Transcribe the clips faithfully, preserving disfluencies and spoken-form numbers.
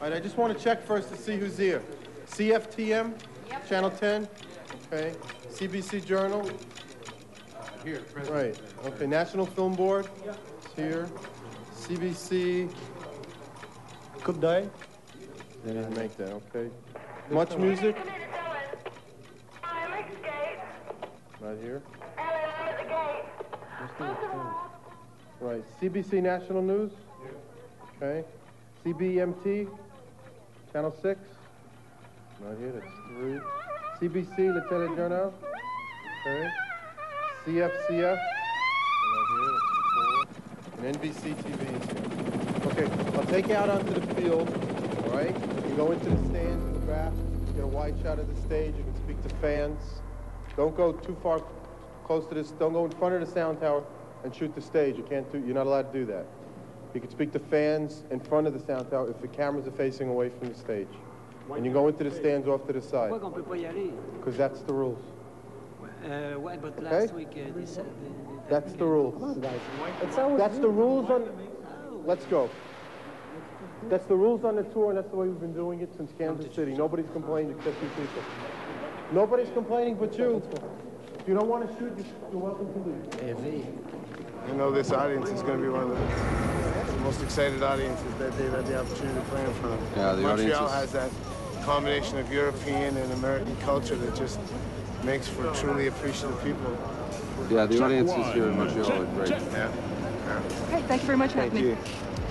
right, I just want to check first to see who's here. C F T M, yep. Channel ten, okay. C B C Journal. Uh, here, President. Right, okay. National Film Board, yep. It's here. C B C. Coupe d'œil. They didn't make that, okay. Much Music. Right here. Right, C B C National News. Okay. C B M T, Channel six. Right here, that's three. C B C, Le Téléjournal. Okay. C F C F. Right here, that's four. And N B C T V is here. Okay, I'll take you out onto the field, all right? You go into the stands in the back, you get a wide shot of the stage, you can speak to fans. Don't go too far close to this, don't go in front of the sound tower and shoot the stage. You can't do, you're not allowed to do that. You can speak to fans in front of the sound tower if the cameras are facing away from the stage. And you go into the stands off to the side. Because that's the rules. Uh, what, but okay? Last week uh, they said... They, that's the rules. That's the rules on... Let's go. That's the rules on the tour, and that's the way we've been doing it since Kansas City. Nobody's complaining except you people. Nobody's complaining but you. If you don't want to shoot, you're welcome to leave. You know, this audience is going to be one of the, the most excited audiences that they've had the opportunity to play in front of. Yeah, the Montreal audience has that combination of European and American culture that just makes for truly appreciative people. Yeah, the audiences here in Montreal are great. Yeah. yeah. Okay, thank you very much for having me.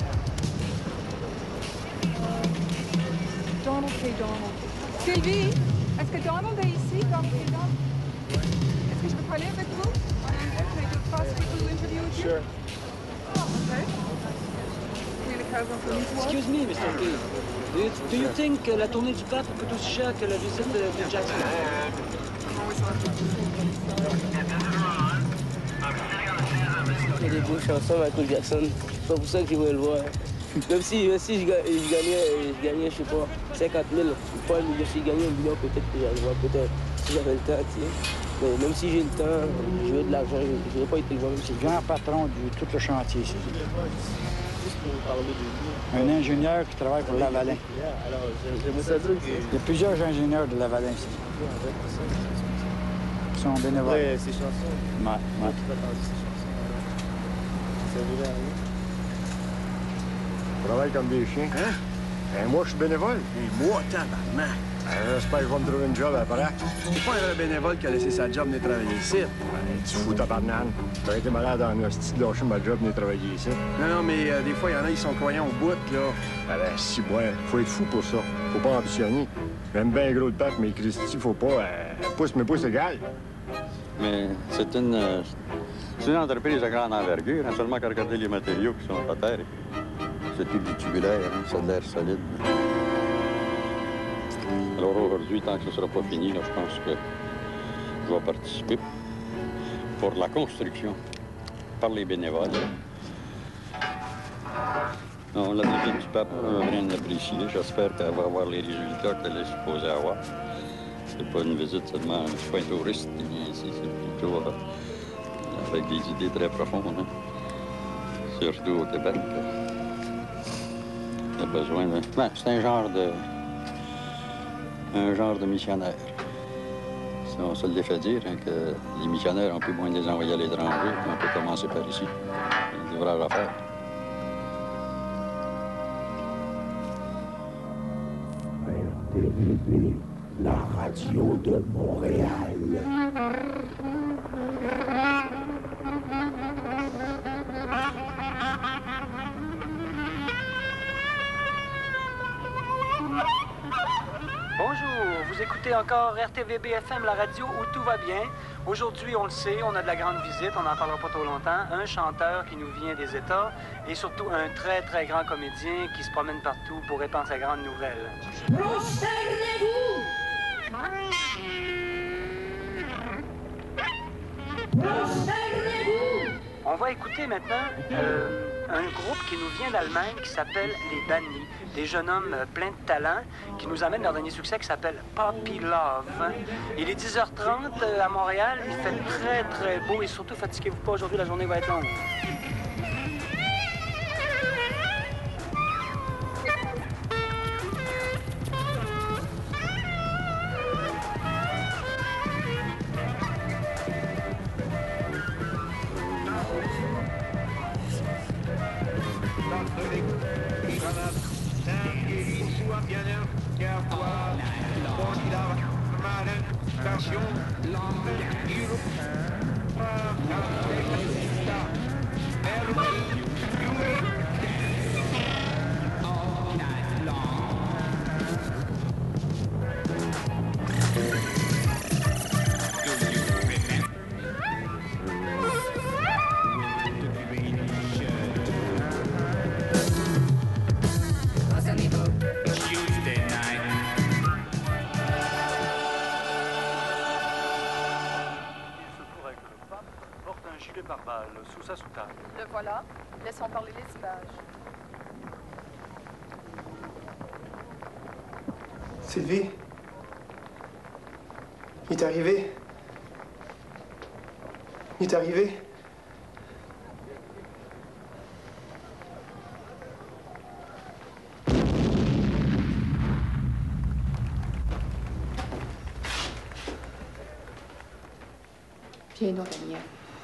Donald K. Donald. Sylvie, est-ce que Donald est ici? Donald K. Donald? Est-ce que je peux parler avec vous? En anglais, can I do a possible interview with you? Sure. Oh, okay. Excuse me, Mister K. Do you, do you think uh, la tournée du pape peut aussi cher que la visite de, de Jackson? Il y a des beaux chansons Michael Jackson. C'est pas pour ça que je voulais le voir. Même si, même si je, gagnais, je gagnais, je gagnais, je sais pas, cinquante mille, pas un million, si je gagnais un million, peut-être que j'allais voir, peut-être, si j'avais le temps, tu sais. Mais même si j'ai le temps, je veux de l'argent, je n'ai pas été le voir, même si... Grand patron de tout le chantier, c'est juste pour vous parler de... Un ingénieur qui travaille pour Lavalin. Alors, j'aimerais ça dire que... Il y a plusieurs ingénieurs de Lavalin ici. Qui sont bénévoles. Oui, ces chansons. Ouais, ouais. Ça vous à rien. On travaille comme des chiens. Hein? Et moi, je suis bénévole. Et moi, tabarnak! J'espère que je vais me trouver une job après. C'est pas un vrai bénévole qui a laissé sa job venir travailler ici. Ouais, tu fous ta banane. J'aurais été malade en hostie de lâcher ma job venir travailler ici. Non, non, mais euh, des fois, il y en a, ils sont croyants au bout, là. Ben, si, ouais, faut être fou pour ça. Faut pas ambitionner. J'aime bien gros de pape, mais Christy, faut pas... Euh, pouce, mais pouce égal. Mais c'est une... Euh, c'est une entreprise de grande envergure, hein, seulement qu'à regarder les matériaux qui sont à terre. C'est tout du tubulaire, hein, ça a l'air solide. Alors aujourd'hui, tant que ce ne sera pas fini, là, je pense que je vais participer pour la construction par les bénévoles. Non, la visite du pape, on va bien l'apprécier. J'espère qu'elle va avoir les résultats qu'elle est supposée avoir. C'est pas une visite seulement, c'est pas un touriste qui vient ici, c'est plutôt euh, avec des idées très profondes, hein. Surtout au Québec. Il y a besoin de... Ben, c'est un genre de... un genre de missionnaire. Si on se le fait dire, hein, que les missionnaires, on peut moins les envoyer à l'étranger, puis on peut commencer par ici. Il devrait le faire. R T V B, la radio de Montréal. Bonjour, vous écoutez encore R T V B F M, la radio où tout va bien. Aujourd'hui, on le sait, on a de la grande visite, on n'en parlera pas trop longtemps. Un chanteur qui nous vient des États et surtout un très, très grand comédien qui se promène partout pour répandre sa grande nouvelle. Prosternez-vous! Prosternez-vous! On va écouter maintenant euh, un groupe qui nous vient d'Allemagne qui s'appelle Les Bannis. Des jeunes hommes euh, pleins de talent qui nous amènent leur dernier succès qui s'appelle Puppy Love. Il est dix heures trente euh, à Montréal. Il fait très, très beau et surtout, fatiguez-vous pas aujourd'hui, la journée va être longue. Sous sa soutane. Le voilà. Laissons parler l'équipage. Sylvie? Il est arrivé? Il est arrivé? Viens donc, Daniel.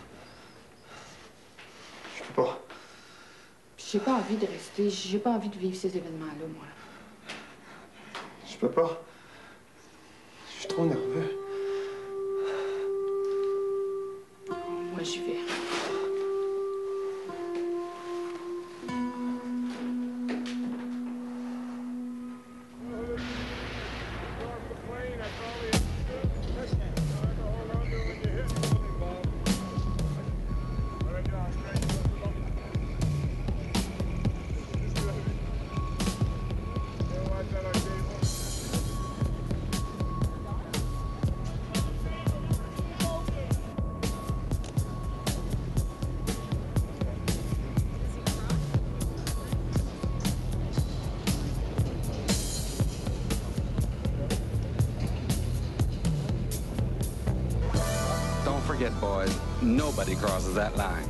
Pas. J'ai pas envie de rester, j'ai pas envie de vivre ces événements-là, moi. Je peux pas. Je suis trop nerveux. Moi, j'y vais. Forget, boys, nobody crosses that line.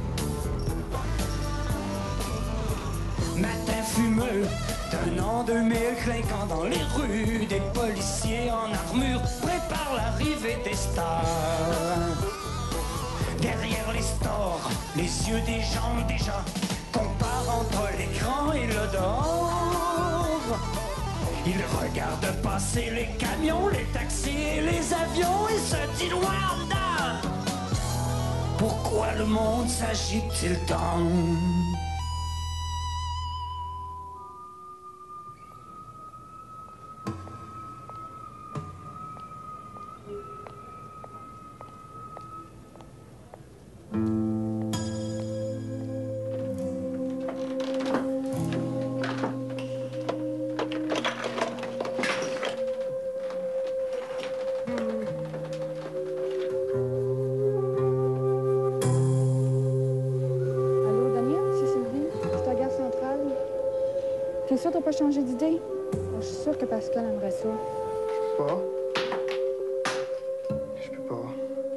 Matin fumeux d'un an deux mille, clinquant dans les rues, des policiers en armure préparent l'arrivée des stars. Derrière les stores, les yeux des gens déjà comparent entre l'écran et le dehors. Ils regardent passer les camions, les taxis et les avions et se disent Wanda! Pourquoi le monde s'agite-t-il tant? T'es sûr que t'as pas changé d'idée? Oh, je suis sûre que Pascal aimerait ça. Je peux pas. Je peux pas.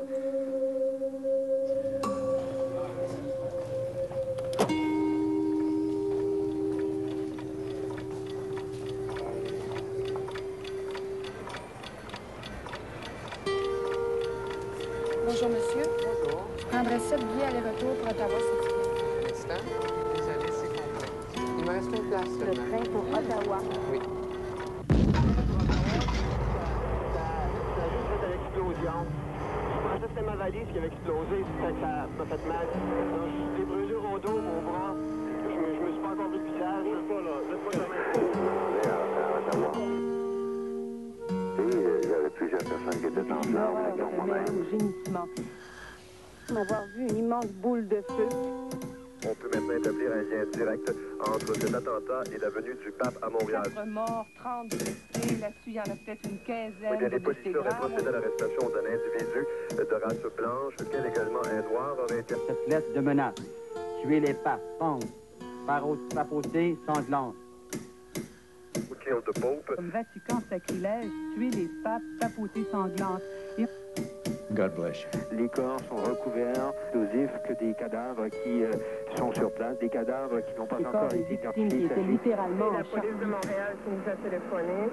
Bonjour, monsieur. Bonjour. Je prendrais sept billets aller-retour pour Ottawa cette semaine. Un instant. Désolé, c'est complet. Il me reste une place seulement. Le train pour Ottawa. Oui. Je pensais que c'était ma valise qui avait explosé, ça m'a fait mal. J'ai des brûlures au dos, mon bras. Je me, je me suis pas encore vu le visage. Laisse pas là, laisse pas ta main. Il y avait plusieurs personnes qui étaient en flamme, moi-même. Gémissement. M'avoir vu une immense boule de feu. On peut maintenant établir un lien direct entre cet attentat et la venue du pape à Montréal. Quatre morts, trente blessés. Là-dessus, il y en a peut-être une quinzaine. Oui, bien, de les policiers auraient procédé à l'arrestation d'un individu de race blanche, lequel également un noir aurait été... Cette lettre de menace. Tuer les papes, pendre, par papauté sanglante. Kill the Pope. Comme Vatican sacrilège, tuer les papes, papauté sanglante. Et... God bless you. Les corps sont recouverts d'osifs que des cadavres qui euh, sont sur place, des cadavres qui n'ont pas encore été identifiés. Qui étaient littéralement la police de Montréal qui nous a téléphoné.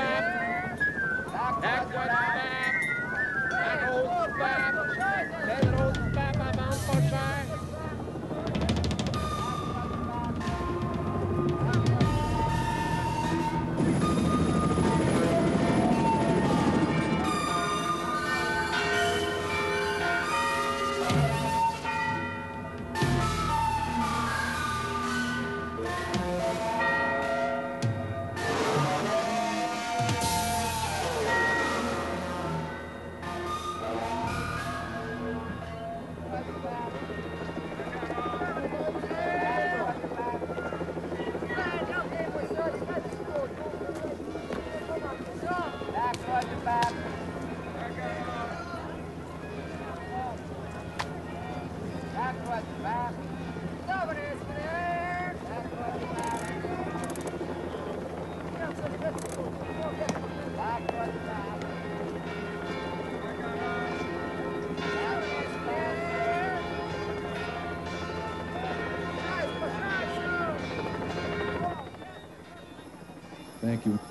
Thank you.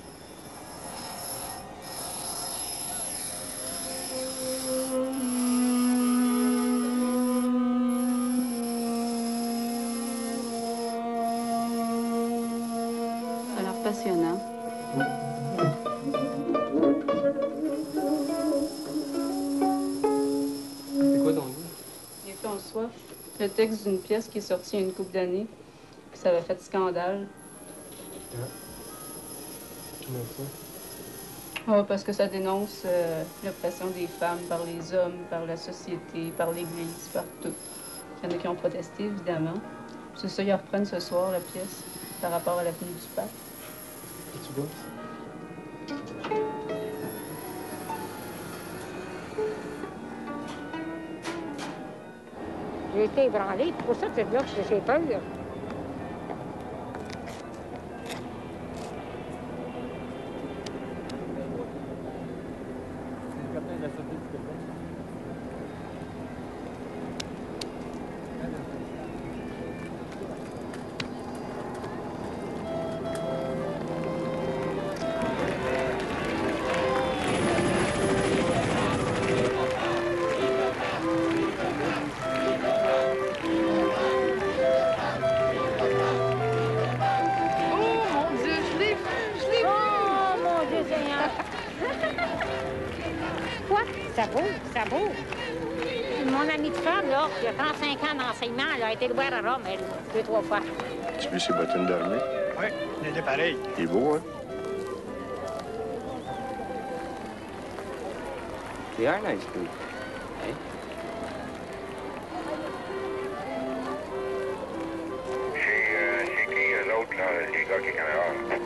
Ça a l'air passionnant. C'est quoi ton goût? Il est fait en soif. Le texte d'une pièce qui est sortie il y a une couple d'années, puis ça avait fait scandale. Ah. Comment ça? Ah, parce que ça dénonce euh, l'oppression des femmes par les hommes, par la société, par l'Église, par tout. Il y en a qui ont protesté, évidemment. C'est ça, ils reprennent ce soir, la pièce, par rapport à la venue du pape. Et tu vois? J'ai été ébranlée, c'est pour ça que c'est là que j'ai peur. Ça vaut, ça vaut. Mon amie de femme, là, qui a trente-cinq ans d'enseignement, elle a été le voir à Rome, elle, deux, trois fois. Tu as vu ses bottines d'armée? Oui, il était pareil. Il est beau, hein? They are nice too. Hey? C'est qui, eux autres, là, les gars qui caméras?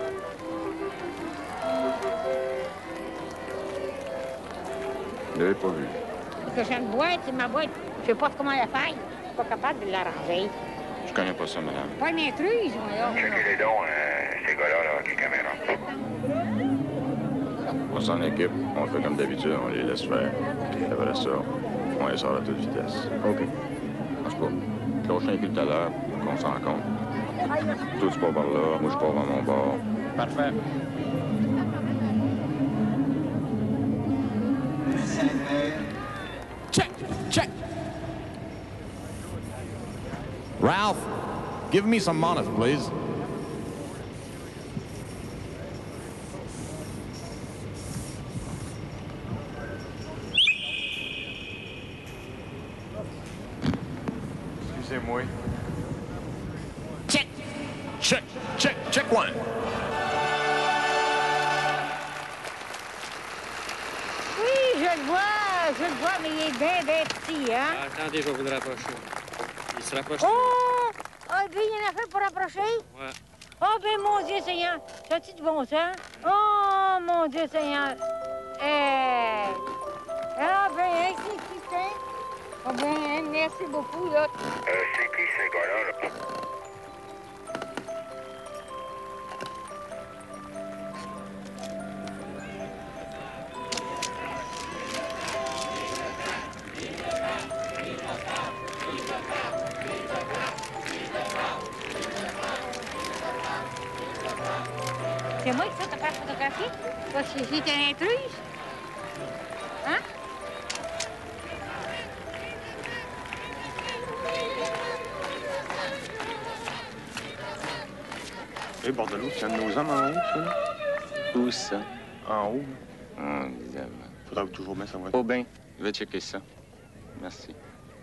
Je l'avais pas vu. Parce que j'ai une boîte, c'est ma boîte. Je sais pas comment la faire. Je suis pas capable de l'arranger. Je connais pas ça, madame. Pas une intruse, moi, là. Checkez les dons, euh, ces gars-là, là, les caméras. On s'en équipe, on fait comme d'habitude, on les laisse faire. Puis après ça, on les sort à toute vitesse. OK. En tout cas, lâche un cul tout à l'heure, qu'on s'en compte. Toi, tu pars par là, moi, je pars à mon bord. Parfait. Check, check. Ralph, give me some monitors, please. Excusez-moi. Check. Check, check, check one. Oui, je le vois, je le vois, mais il est bien, bien petit, hein? Ah, attendez, je vais vous le rapprocher. Il se rapproche. Oh! Ah, ben, il y en a fait pour rapprocher? Ouais. Oh, ben, mon Dieu Seigneur! T'as-tu du bon sens? Oh, mon Dieu Seigneur! Eh! Ah, ben, hein, c'est qui, hein? Ah, ben, hein, merci beaucoup, là. Euh, c'est qui, ces gars-là, là? C'est moi qui fais ta faire photographier? Parce que j'étais l'intruse. Hein? Hé, hey, Bordelot, c'est un de nos hommes en haut, ça, là? Où ça? En haut. Oh, évidemment. Faudra toujours bien savoir. Oh, ben, je vais checker ça. Merci.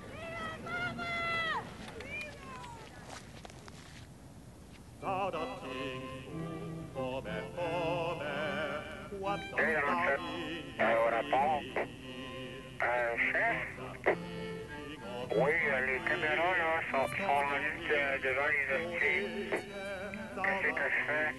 Au rapport. Euh, chef? Oui, les caméras, là, sont, sont rendues de, devant les hosties. Qu'est-ce que je fais?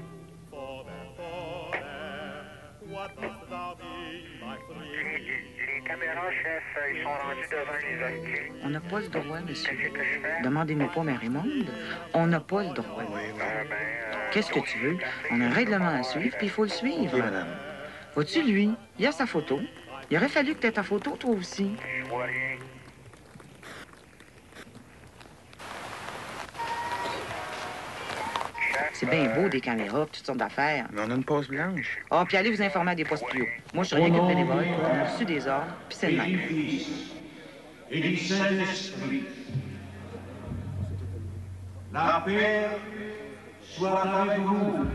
Les, les caméras, chef, ils sont rendus devant les hosties. On n'a pas le droit, monsieur. Qu'est-ce que je fais? Demandez-moi pas, Marie-Monde. On n'a pas le droit. Euh, ben, euh, Qu'est-ce que tu veux? On a un règlement à suivre, puis il faut le suivre. Oui, madame. Vois-tu, lui, il a sa photo. Il aurait fallu que tu aies ta photo, toi aussi. je vois rien. C'est bien beau, des caméras, toutes sortes d'affaires. Mais on a une pause blanche. Ah, puis allez vous informer à des postes plus hauts. Moi, je suis rien qu'une bénévole. On a reçu des ordres, puis c'est le même. Et du Saint-Esprit. La paix soit avec vous.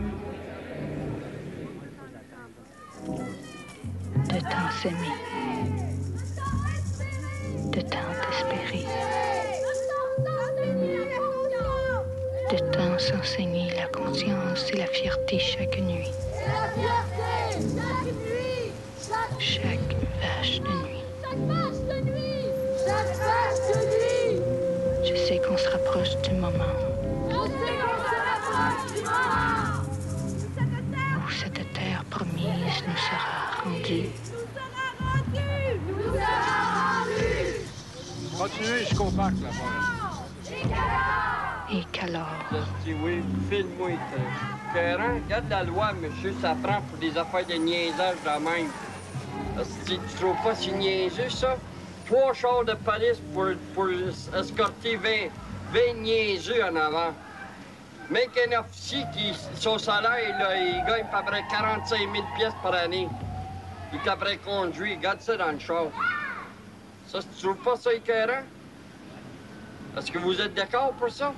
De tant s'aimer, de tant espérer, de tant s'enseigner la conscience et la fierté chaque nuit, chaque vache de nuit. Je sais qu'on se rapproche du moment où cette terre promise nous sera rendue. Continuez, je compacte là-bas. Et qu'alors, Je dis oui, file-moi. Cohérent, regarde la loi, monsieur, ça prend pour des affaires de niaisage de même. Si tu trouves pas si niaiseux, ça? Trois chars de police pour, pour escorter vingt, vingt niaiseux en avant. Même qu'un officier qui, son salaire, là, il gagne à peu près quarante-cinq mille pièces par année. Il est après conduit, garde ça dans le char. Ça, tu trouves pas ça écœurant? Est-ce que vous êtes d'accord pour ça?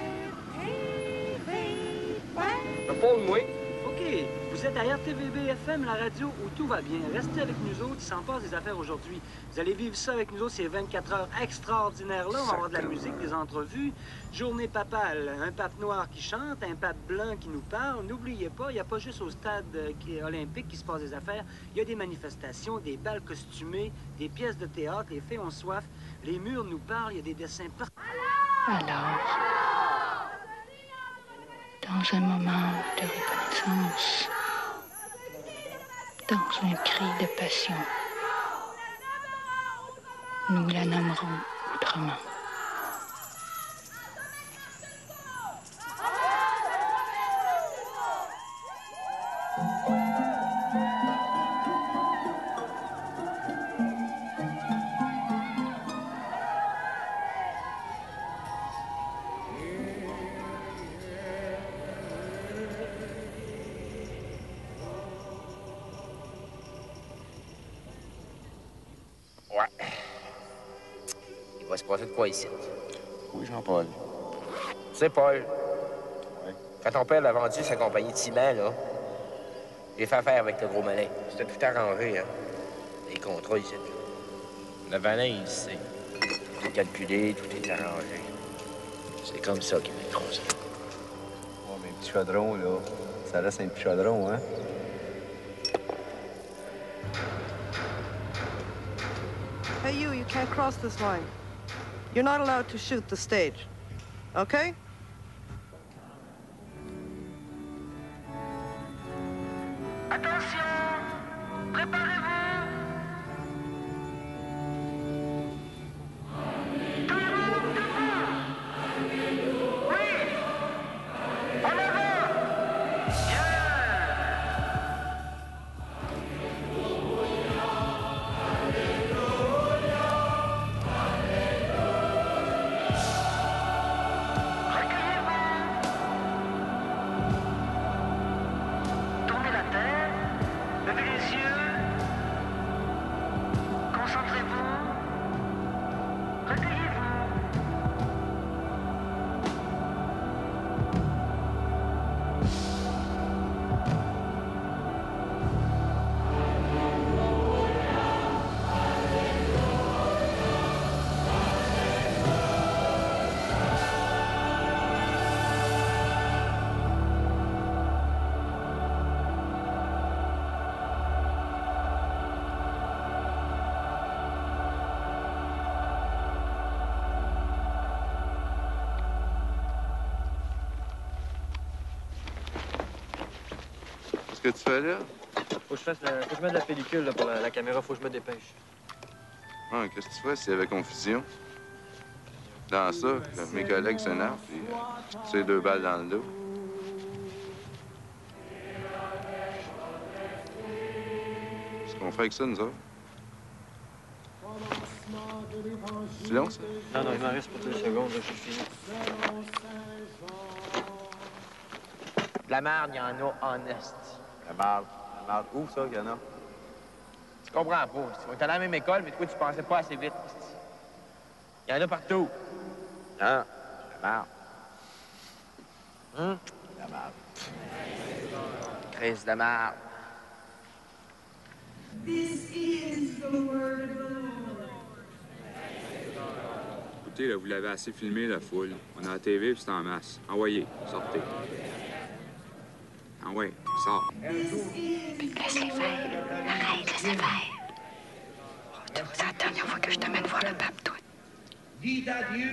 Réponds-moi. OK, vous êtes à R T V B F M, la radio où tout va bien. Restez avec nous autres, il s'en passe des affaires aujourd'hui. Vous allez vivre ça avec nous autres, ces vingt-quatre heures extraordinaires-là. On va avoir de la musique, des entrevues. Journée papale, un pape noir qui chante, un pape blanc qui nous parle. N'oubliez pas, il n'y a pas juste au stade olympique qui se passe des affaires. Il y a des manifestations, des bals costumés, des pièces de théâtre, les fées ont soif. Les murs nous parlent, il y a des dessins partout. alors, dans un moment de reconnaissance, dans un cri de passion, nous la nommerons autrement. Ouais. Il va se passer de quoi ici? Oui, Jean-Paul. Tu sais, Paul, ouais. Quand ton père a vendu sa compagnie de ciment, là, j'ai fait affaire avec le gros malin. C'était tout arrangé, hein. Les contrats ici. Le malin, il sait. Tout est calculé, tout est arrangé. C'est comme ça qu'il m'a écrasé. Oh, mais un petit chaudron, là. Ça reste un petit chaudron, hein? Hey, you, you can't cross this line. You're not allowed to shoot the stage. Okay? Attention! Préparez-vous! Tout le monde debout! Oui! En avant! Bien! Tournez la tête. que tu fais là? Faut que je fasse la... Faut que je mette de la pellicule là, pour la, la caméra, faut que je me dépêche. Ah, qu'est-ce que tu fais s'il y avait confusion? Dans ça, que mes collègues s'énervent, puis euh, tu tires deux balles dans le dos. Qu'est-ce qu'on fait avec ça, nous autres? C'est long, ça? Non, non, il m'en reste pour deux secondes, là, j'ai fini. De la merde, il y en a en est. La merde. La merde. Où, ça, qu'il y en a? Tu comprends pas. On est allé à la même école, mais toi, tu pensais pas assez vite. Il y en a partout. Ah, la merde. Hum? La merde. Crise de merde. This is the word of the Lord. Écoutez, là, vous l'avez assez filmé, la foule. On a la T V, puis c'est en masse. Envoyez, sortez. Ah ouais, sors. Laisse-les faire. Arrête, laisse-les faire. C'est la dernière fois que je t'amène voir le pape, toi. Dis à Dieu,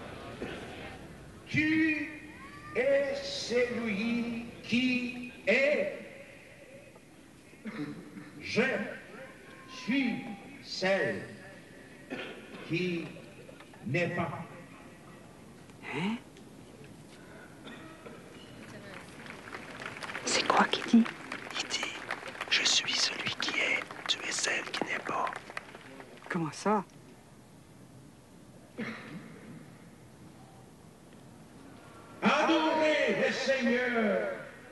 tu es celui qui est. Je suis celle qui n'est pas. Hein? C'est quoi qu'il dit? Il dit, je suis celui qui est, tu es celle qui n'est pas. Comment ça? Adorez le Seigneur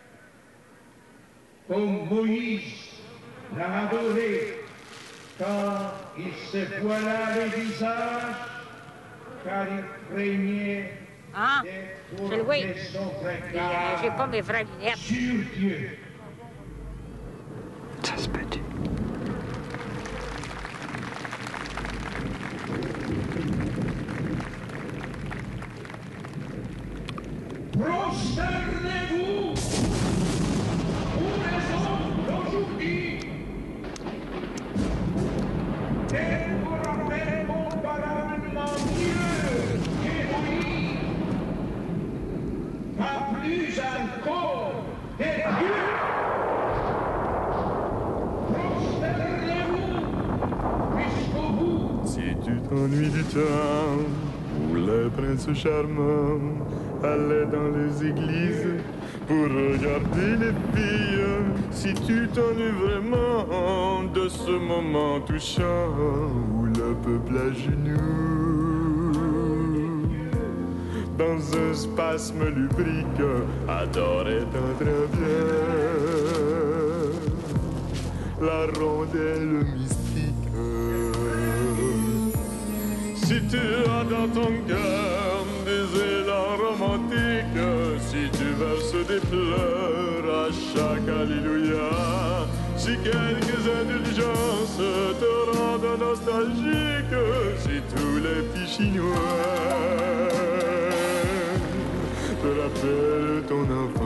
comme Moïse l'a adoré quand il se voila le visage, car il craignait Ah, d'être je le vois. de son Et, euh, j'ai pas mes vraies lunettes. sur Dieu. Ça se peut-tu? Prosternez-vous pour les hommes d'aujourd'hui. Et vous rappelez comparablement mieux qu'Élohim, pas plus encore des dieux. Prosternez-vous puisque vous. Si tu t'ennuies du temps où les princes charmants allaient dans les églises pour regarder les filles, si tu t'ennuies vraiment de ce moment touchant où le peuple à genoux, dans un spasme lubrique, adorait tant très bien la rondelle mystique. Si tu as dans ton cœur des élans romantiques, si tu verses des pleurs à chaque alléluia, si quelques indulgences te rendent nostalgique, si tous les petits chinois te rappellent ton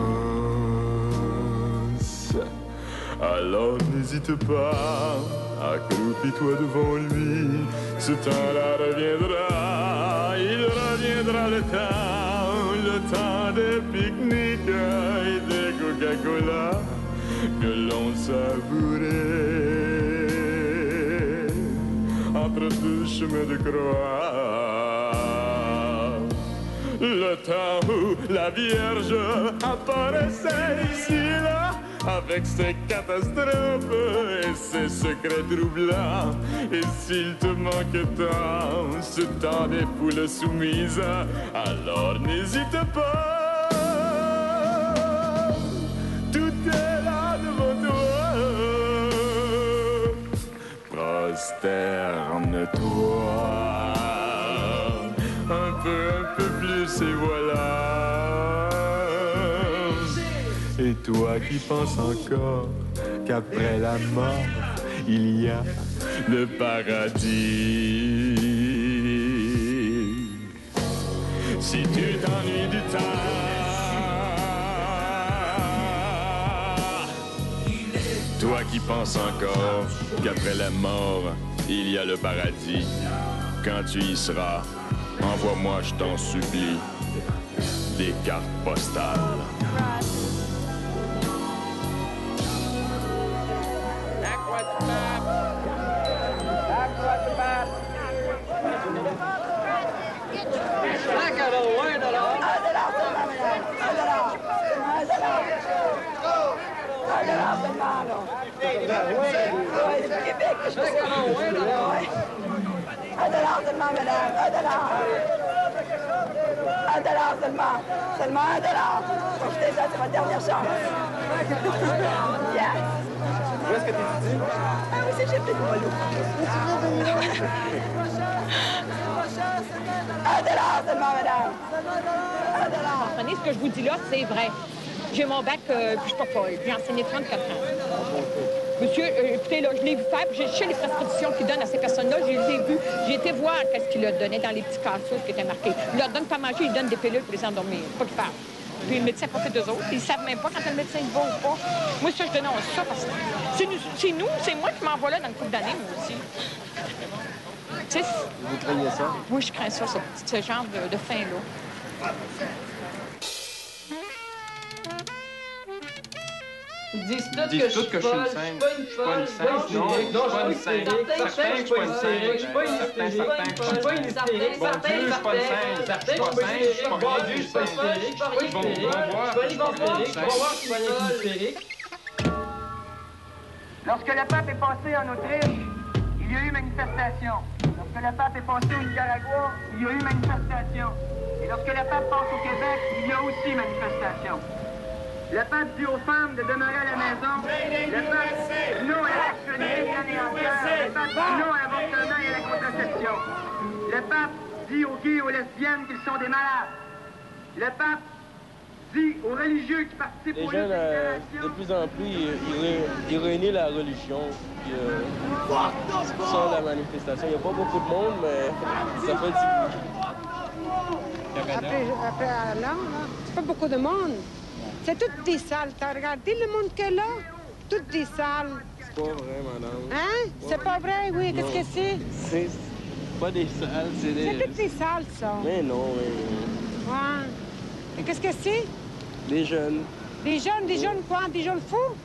enfance, alors n'hésite pas, accroupis-toi devant lui. Ce temps-là reviendra, il reviendra le temps, le temps des pique-niques et des Coca-Cola que l'on savourait entre deux chemins de croix. Le temps où la Vierge apparaissait ici et là, avec ses catastrophes et ses secrets troublants. Et s'il te manque tant, ce temps des foules soumises, alors n'hésite pas, tout est là devant toi. Prosterne-toi, un peu, un peu plus et voilà. Et toi qui penses encore qu'après la mort, il y a le paradis. Si tu t'ennuies du temps, toi qui penses encore qu'après la mort, il y a le paradis, quand tu y seras, envoie-moi, je t'en supplie, des cartes postales. c'est au Québec que je fais ça. Ouais. Un dollar seulement, madame, un dollar. Un dollar seulement, seulement un dollar. Profitez ça, c'est votre dernière chance. Yes. Où est-ce que t'étudies? Ah oui, c'est chez Petit Mollo. Un dollar seulement, madame. Un dollar. Comprenez, ce que je vous dis là, c'est vrai. J'ai mon bac, euh, puis je suis pas folle. J'ai enseigné trente-quatre ans. Monsieur, euh, écoutez, là, je l'ai vu faire, puis j'ai cherché les prescriptions qu'il donne à ces personnes-là, je les ai vues. J'ai été voir qu'est-ce qu'il leur donnait dans les petits casseaux qui étaient marqués. Il leur donne pas manger, il donne des pilules pour les endormir. Pas qu'ils parlent. Puis le médecin n'a pas fait d'eux autres. Ils savent même pas quand le médecin va ou pas. Moi, ça, je dénonce ça parce que c'est nous, c'est nous, c'est moi qui m'envoie là dans le couple d'années, moi aussi. Tu sais, vous craignez ça? Oui, je crains ça, ce, ce genre de, de fin-là. Ils disent Ils disent tous que je suis une scène. Je suis pas une scène. Non, je suis pas une scène. Certain que je suis pas une scène. Je suis pas une scène. Certain que je suis pas une hystérique. Bon Dieu, je suis pas une scène. Certain que je suis pas une hystérique. Bon Dieu, je suis pas une hystérique. Ils vont voir. Ils vont voir. Ils vont voir si je suis une hystérique. Lorsque le pape est passé en Autriche, il y a eu manifestation. Lorsque le pape est passé au Nicaragua, il y a eu manifestation. Et lorsque le pape passe au Québec, il y a aussi manifestation. Le pape dit aux femmes de demeurer à la maison. Le pape dit non à la sexualité anéantière. Le pape dit non à l'avortement et à la contraception. Le pape dit aux gays et aux lesbiennes qu'ils sont des malades. Le pape dit aux religieux qui participent Les aux jeunes, luttes euh, d'intégration. de plus en plus, ils, ils, ils réunissent la religion. Puis, euh, c'est pour ça la manifestation. Il n'y a pas beaucoup de monde, mais ça fait du bruit. Après, après là, là, c'est pas beaucoup de monde. C'est toutes des salles. T'as regardé le monde qu'il y a là? Toutes des salles. C'est pas vrai, madame. Hein? C'est pas vrai, oui. Qu'est-ce que c'est? C'est pas des salles, c'est des... C'est toutes des salles, ça. Mais non, mais... Ouais. Et qu'est-ce que c'est? Des jeunes. Des jeunes, des jeunes quoi? Des jeunes fous?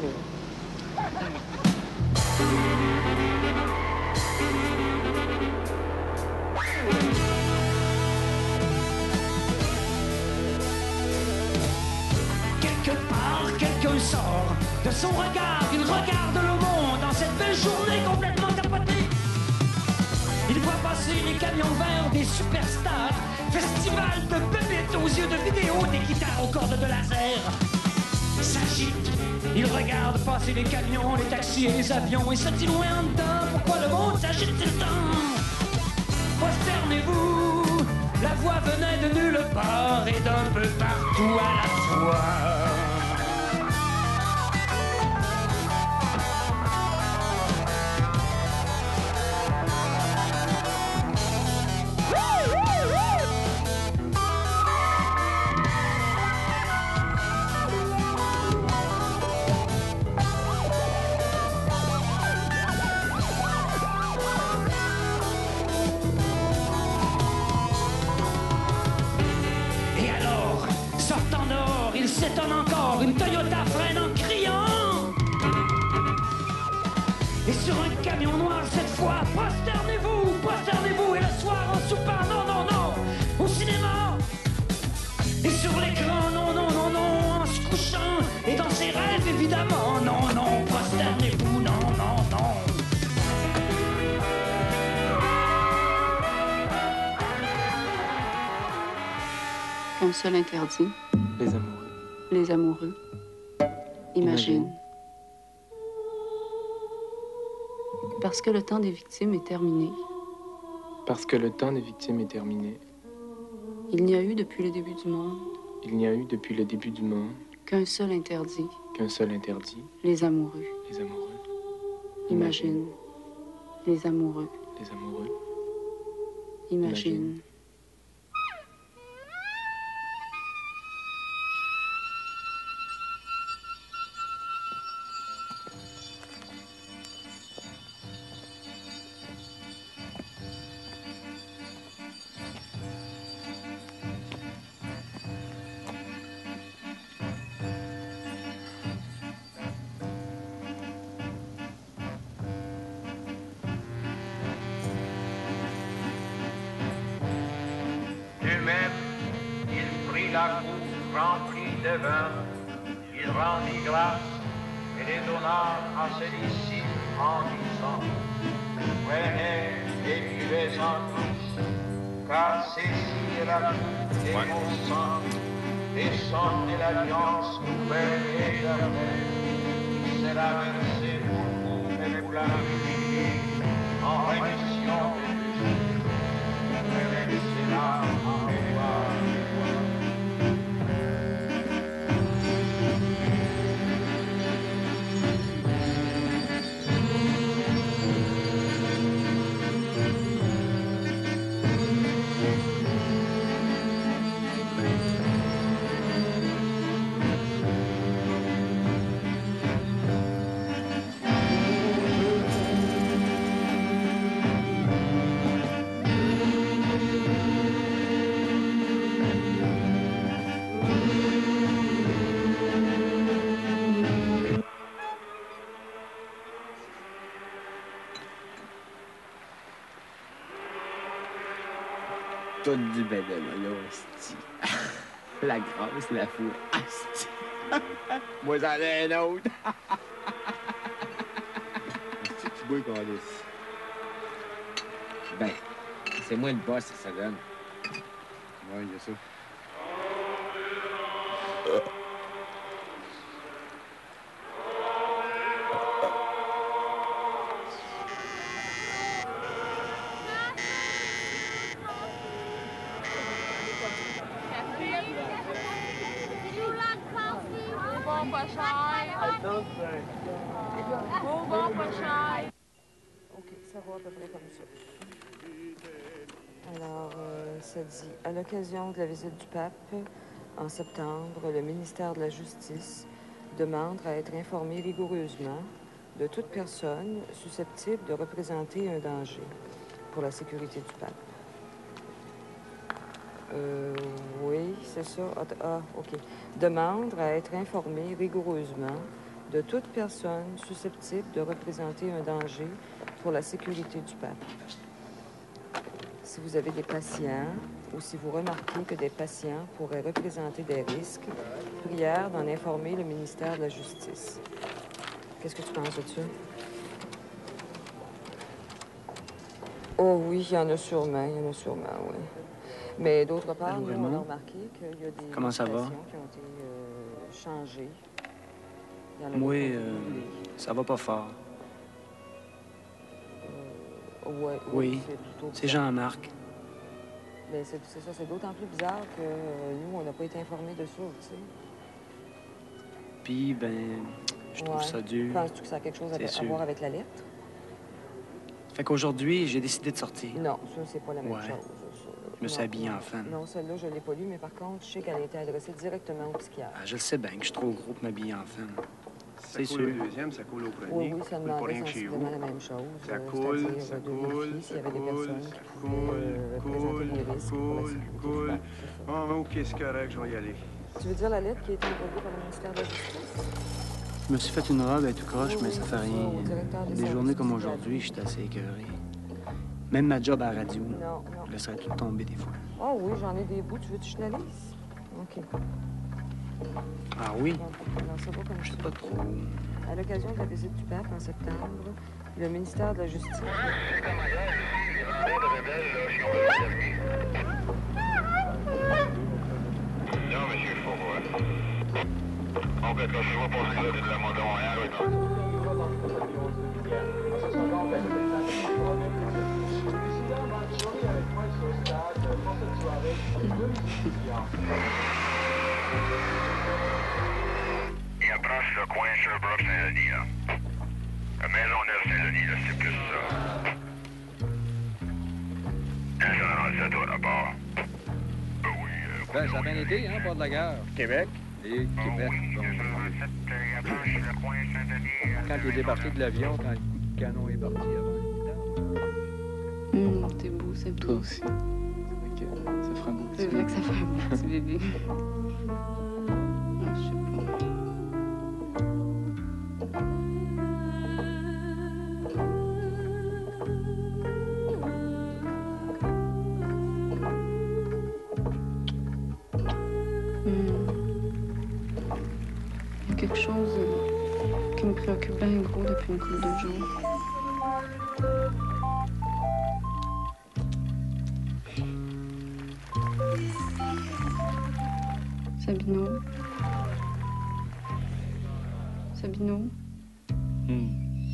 Quelque part, quelqu'un sort de son regard. Il regarde le monde dans cette belle journée complètement capotée. Il voit passer les camions verts des superstars. Festival de pépites aux yeux de vidéo, des guitares aux cordes de laser. S'agite, il regarde passer les camions, les taxis et les avions et se dit loin en dedans. Pourquoi le monde s'agite-t-il tant? Prosternez-vous, la voix venait de nulle part et d'un peu partout à la fois. Il s'étonne encore, une Toyota freine en criant. Et sur un camion noir cette fois, prosternez-vous, prosternez-vous. Et le soir en soupant, non, non, non, au cinéma. Et sur l'écran, non, non, non, non, en se couchant. Et dans ses rêves, évidemment, non, non, prosternez-vous, non, non, non. Un seul interdit. Les amoureux. Les amoureux. Imagine. Imagine. Parce que le temps des victimes est terminé. Parce que le temps des victimes est terminé. Il n'y a eu depuis le début du monde. Il n'y a eu depuis le début du monde. Qu'un seul interdit. Qu'un seul interdit. Les amoureux. Les amoureux. Imagine. Imagine. Les amoureux. Les amoureux. Imagine. Imagine. La coupe remplie de vin, il rendit grâce et s'étonna à celui-ci en disant prenez et buvez-en tous, car ceci est la coupe de mon sang, des sons de l'alliance nouvelle et éternelle, qui sera versée pour vous et pour la vie en rémission de péchés. Prenez cela en mémoire de moi. Tout du bénévolat, asti. La grâce, la foi, asti. Moi, j'en ai un autre. Asti, tu bois, Carlis. Ben, c'est moi le boss, ça donne. Ouais, il y a ça. Pas cher. Au bon, pas cher. OK, ça va à peu près comme ça. Alors, euh, ça dit, à l'occasion de la visite du pape, en septembre, le ministère de la Justice demande à être informé rigoureusement de toute personne susceptible de représenter un danger pour la sécurité du pape. Euh, oui, c'est ça. Ah, OK. Demande à être informé rigoureusement de toute personne susceptible de représenter un danger pour la sécurité du pape. Si vous avez des patients ou si vous remarquez que des patients pourraient représenter des risques, prière d'en informer le ministère de la Justice. Qu'est-ce que tu penses de ça? Oh oui, il y en a sûrement, il y en a sûrement, oui. Mais d'autre part, Allô, nous, Raymond? on a remarqué qu'il y a des Comment ça va? stations qui ont été euh, changées. Il y en a Moi, d'autres qui ont euh, été brûlées. ça va pas fort. Euh, ouais, Oui, oui, c'est plutôt c'est bizarre. Jean-Marc. Mais c'est c'est ça, c'est d'autant plus bizarre que euh, nous, on n'a pas été informés de ça, tu sais. Puis, ben, je trouve Ouais. ça dur. Penses-tu que ça a quelque chose à, C'est à sûr. voir avec la lettre? Fait qu'aujourd'hui, j'ai décidé de sortir. Non, ça, c'est pas la même Ouais. chose. ça. Je me suis Non, habillé non. en femme. Non, celle-là, je ne l'ai pas lue, mais par contre, je sais qu'elle a été adressée directement au psychiatre. Ah, je le sais bien que je suis trop gros pour m'habiller en femme. Ça C'est coule sûr. au deuxième, ça coule au premier. Oui, oui, ça coule pas demandait rien que chez vous. sensiblement la même chose. Ça euh, coule, c'est-à-dire, ça euh, de coule, vérifier s'il ça y avait des coule, personnes ça qui pouvaient euh, coule, représenter des risques pour la coule, sécurité du coule. pape, c'est ça. Ah, OK, c'est correct, je vais y aller. Tu veux dire la lettre qui a été envoyée par le ministère de la Justice? Je me suis fait une robe et tout croche, Oui, mais oui, ça c'est fait ça, rien. au directeur des Des services journées comme psychiatriques. aujourd'hui, je suis assez écœuré. Même ma job à la radio, Non, non. je laisserais tout tomber des fois. Oh oui, j'en ai des bouts. Tu veux que je te la lise? OK. Ah oui? Alors, ça va comme Je sais ça. pas trop. À l'occasion de la visite du pape en septembre, le ministère de la Justice... Non, monsieur, je comprends. On peut être chez vous pour le de la moto à Montréal, oui, Il approche le coin Sherbrooke-Saint-Denis, là. La Maisonneuve-Saint-Denis, là, c'est plus ça. Hein, ça a rendu à toi, là-bas. Ben oui, euh, Ben, ça a bien été, hein, bord de la gare. Québec? Et Québec, bon. Quand il est débarqué de l'avion, quand le canon est parti avant. Hum, t'es beau, c'est beau. Toi aussi. C'est vrai que ça fera un beau petit C'est vrai que ça fait un petit bébé. Ah, je sais pas. Hum. Il y a quelque chose euh, qui me préoccupe bien gros depuis une couple de jours. Sabino. Sabino. Hmm.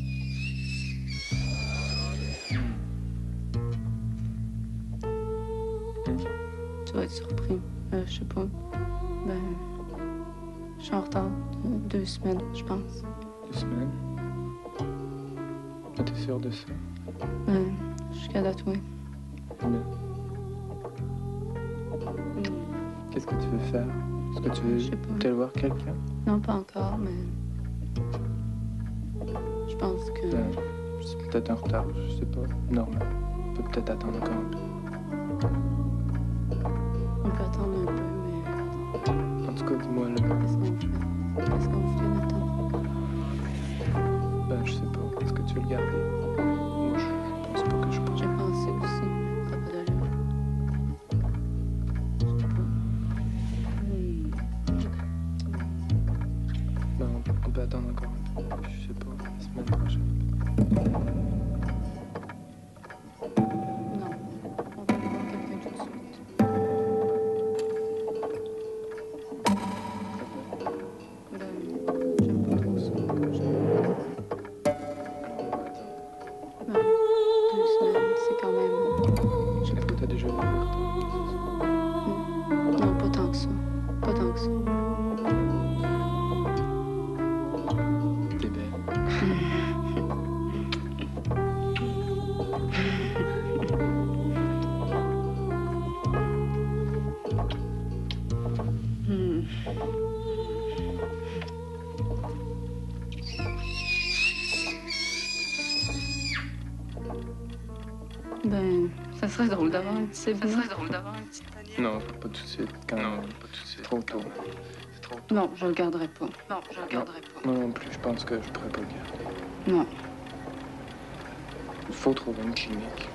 Tu vas être surpris. Euh, je sais pas. Ben. Je suis en retard. Euh, deux semaines, je pense. Deux semaines? Ah, t'es sûr de ça? Ben, jusqu'à date, oui. Mais... Qu'est-ce que tu veux faire? Est-ce que tu veux aller voir quelqu'un? Non, pas encore, mais. Je pense que. Ben, c'est peut-être un retard, je sais pas. Normal. On peut peut-être attendre encore un peu. On peut attendre un peu, mais. En tout cas, dis-moi là. Qu'est-ce qu'on fait? Qu'est-ce qu'on fait maintenant? Ben, je sais pas. Est-ce que tu veux le garder? Moi, je pense pas que je peux. J'ai pensé aussi, mais ça n'a pas d'allure. Ben, on peut attendre encore un peu. Je sais pas, la semaine prochaine. Non, on va voir quelqu'un tout de suite. Ben, j'aime pas trop ça. Ben, deux semaines, c'est quand même... Est-ce que t'as déjà vu le Non, pas tant que ça. Pas tant que ça. T'es belle. Hmm. Ben, ça serait drôle d'avoir un petit Sabino. Ça serait drôle d'avoir un petit... Non, pas tout de suite. Quand non, même. Pas tout de suite. Trop tôt. C'est trop tôt. Non, je le garderai pas. Non, je le garderai pas. Moi non plus, je pense que je pourrais pas le garder. Non. Il faut trouver une clinique.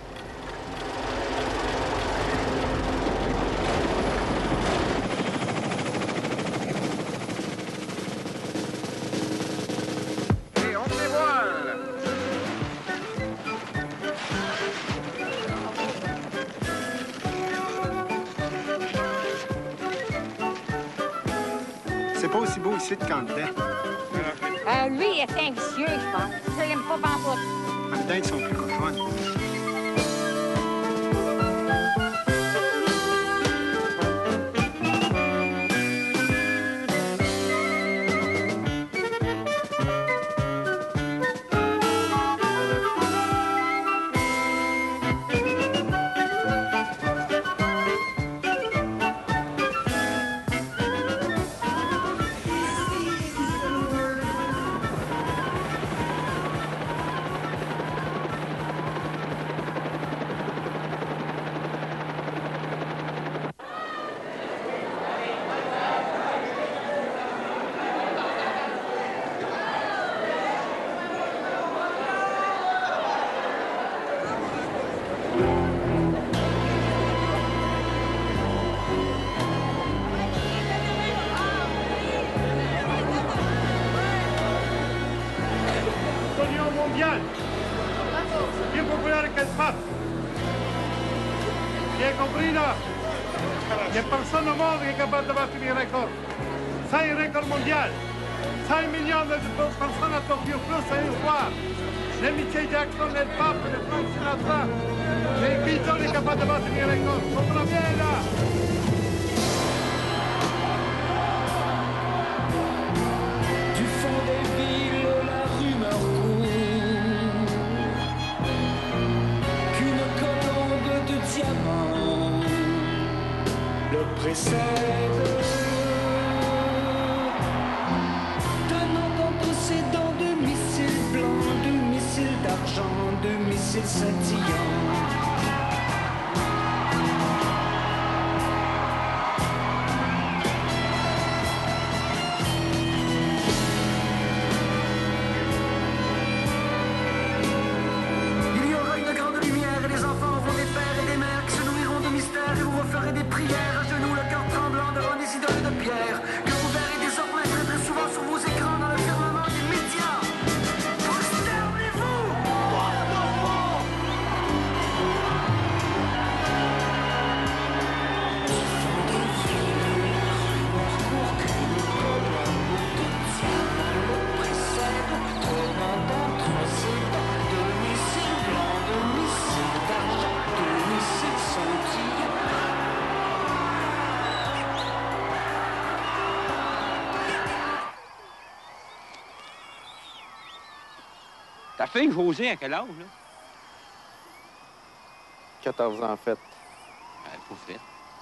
Et on dévoile. C'est pas aussi beau ici qu'en dedans. Euh, lui, il est ambitieux, je pense. Je l'aime pas pantoute. En dedans, ils sont plus cochonnes. L'Union mondiale. Bien populaire qu'elle fasse. Bien compris, là? Il n'y a personne au monde qui est capable de battre les records. C'est un record mondial. cinq millions de personnes à Tokyo, plus à une fois. Les Michael Jackson, les Pape, les Frank Sinatra. Les Beatles sont capables de battre les records. Comprends bien, là? Du fond des villes, la rumeur court qu'une colombe de diamants le précède, tenant entre ses dents deux missiles blancs, deux missiles d'argent, deux missiles scintillants. Il y aura une grande lumière et les enfants auront des pères et des mères qui se nourriront de mystères et vous referez des prières à genoux, le cœur tremblant devant des idoles de pierre que vous verrez désormais très très souvent sur vos écrans dans le firmament des médias. fille, Josée, à quel âge, là? quatorze ans, en fait. Elle pas fait.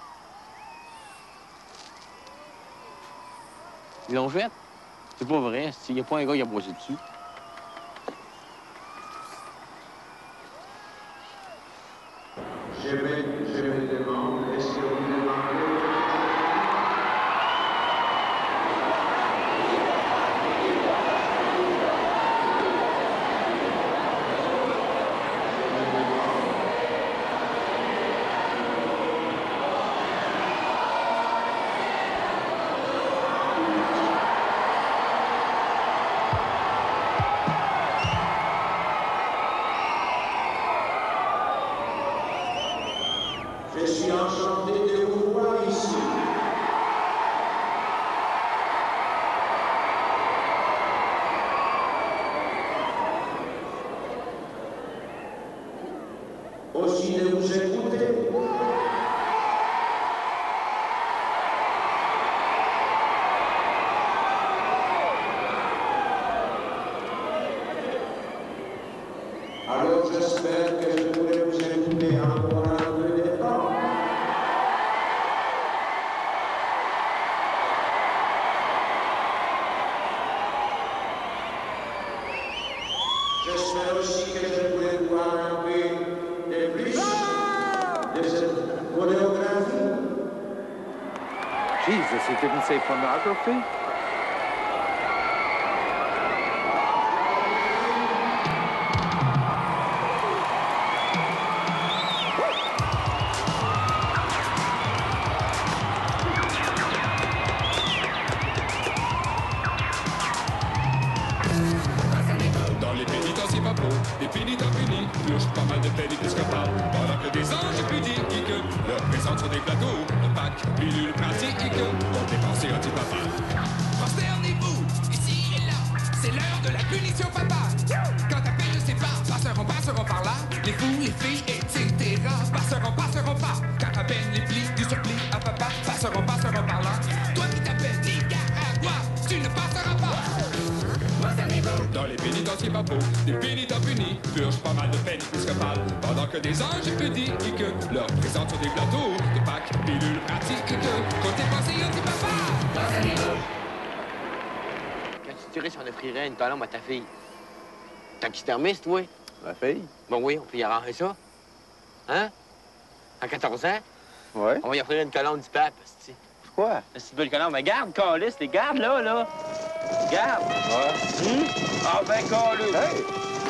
Ils l'ont fait? C'est pas vrai. Il n'y a pas un gars qui a posé dessus. Je me, je me demande, est-ce que vous demandez? Je suis enchanté de vous voir ici. Aussi de vous écouter. Alors j'espère que je pourrai vous écouter encore un peu de temps. J'espère aussi que je pourrai voir un peu de plus de cette chorégraphie. Jesus, it didn't say pornography? Dans les pénitenciers papaux, des pénitents punis, purgent pas mal de peines épiscopales. Pendant que des anges pudiques leur présentent sur des plateaux opaques, pilules pratiques, pour des pensées anti-papales. Prosternez-vous, ici et là, c'est l'heure de la punition papa. Quand ta peine ne sépare, passeront, passeront par là, les fous, les filles, et cetera. Passeront, passeront pas, car à peine les plis du surplis à papa, passeront, passeront par là. Toi qui t'appelles Nicaragua, tu ne passeras pas. Dans les pénitenciers papaux, des pénitents punis purgent pas mal de peines épiscopales. Pendant que des anges pudiques leur présentent sur des plateaux de Pâques, pilules pratiques, côté pensée anti-papa. Quand tu tirais sur le frierais une colombe à ta fille, t'as qui termine, toi? Ma fille? Bon, oui, on peut y arranger ça. Hein? À quatorze ans? Ouais. On va y offrir une colombe du pape, c'est. Pourquoi? Si tu veux le colombe, mais garde, calice, les garde là, là. Garde! Ouais. Hum? Ah ben, calice! Hey!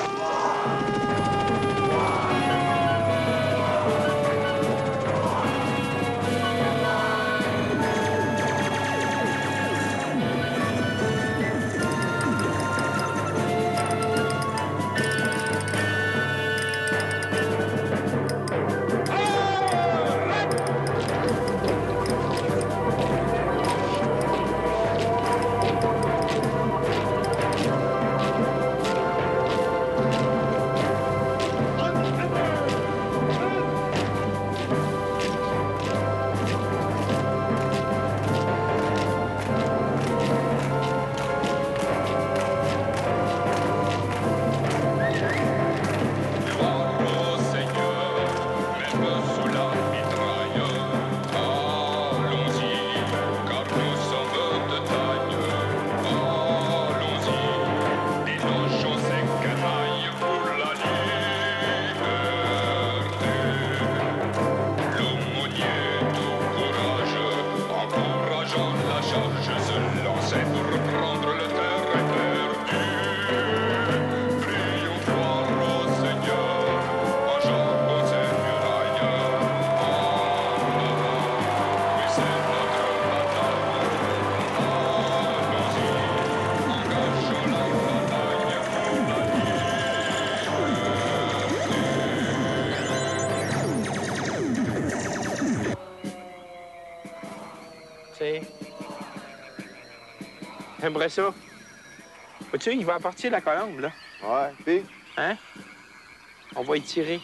J'aimerais ça. Vois-tu, il va partir la colombe, là. Ouais, puis? Hein? On va y tirer.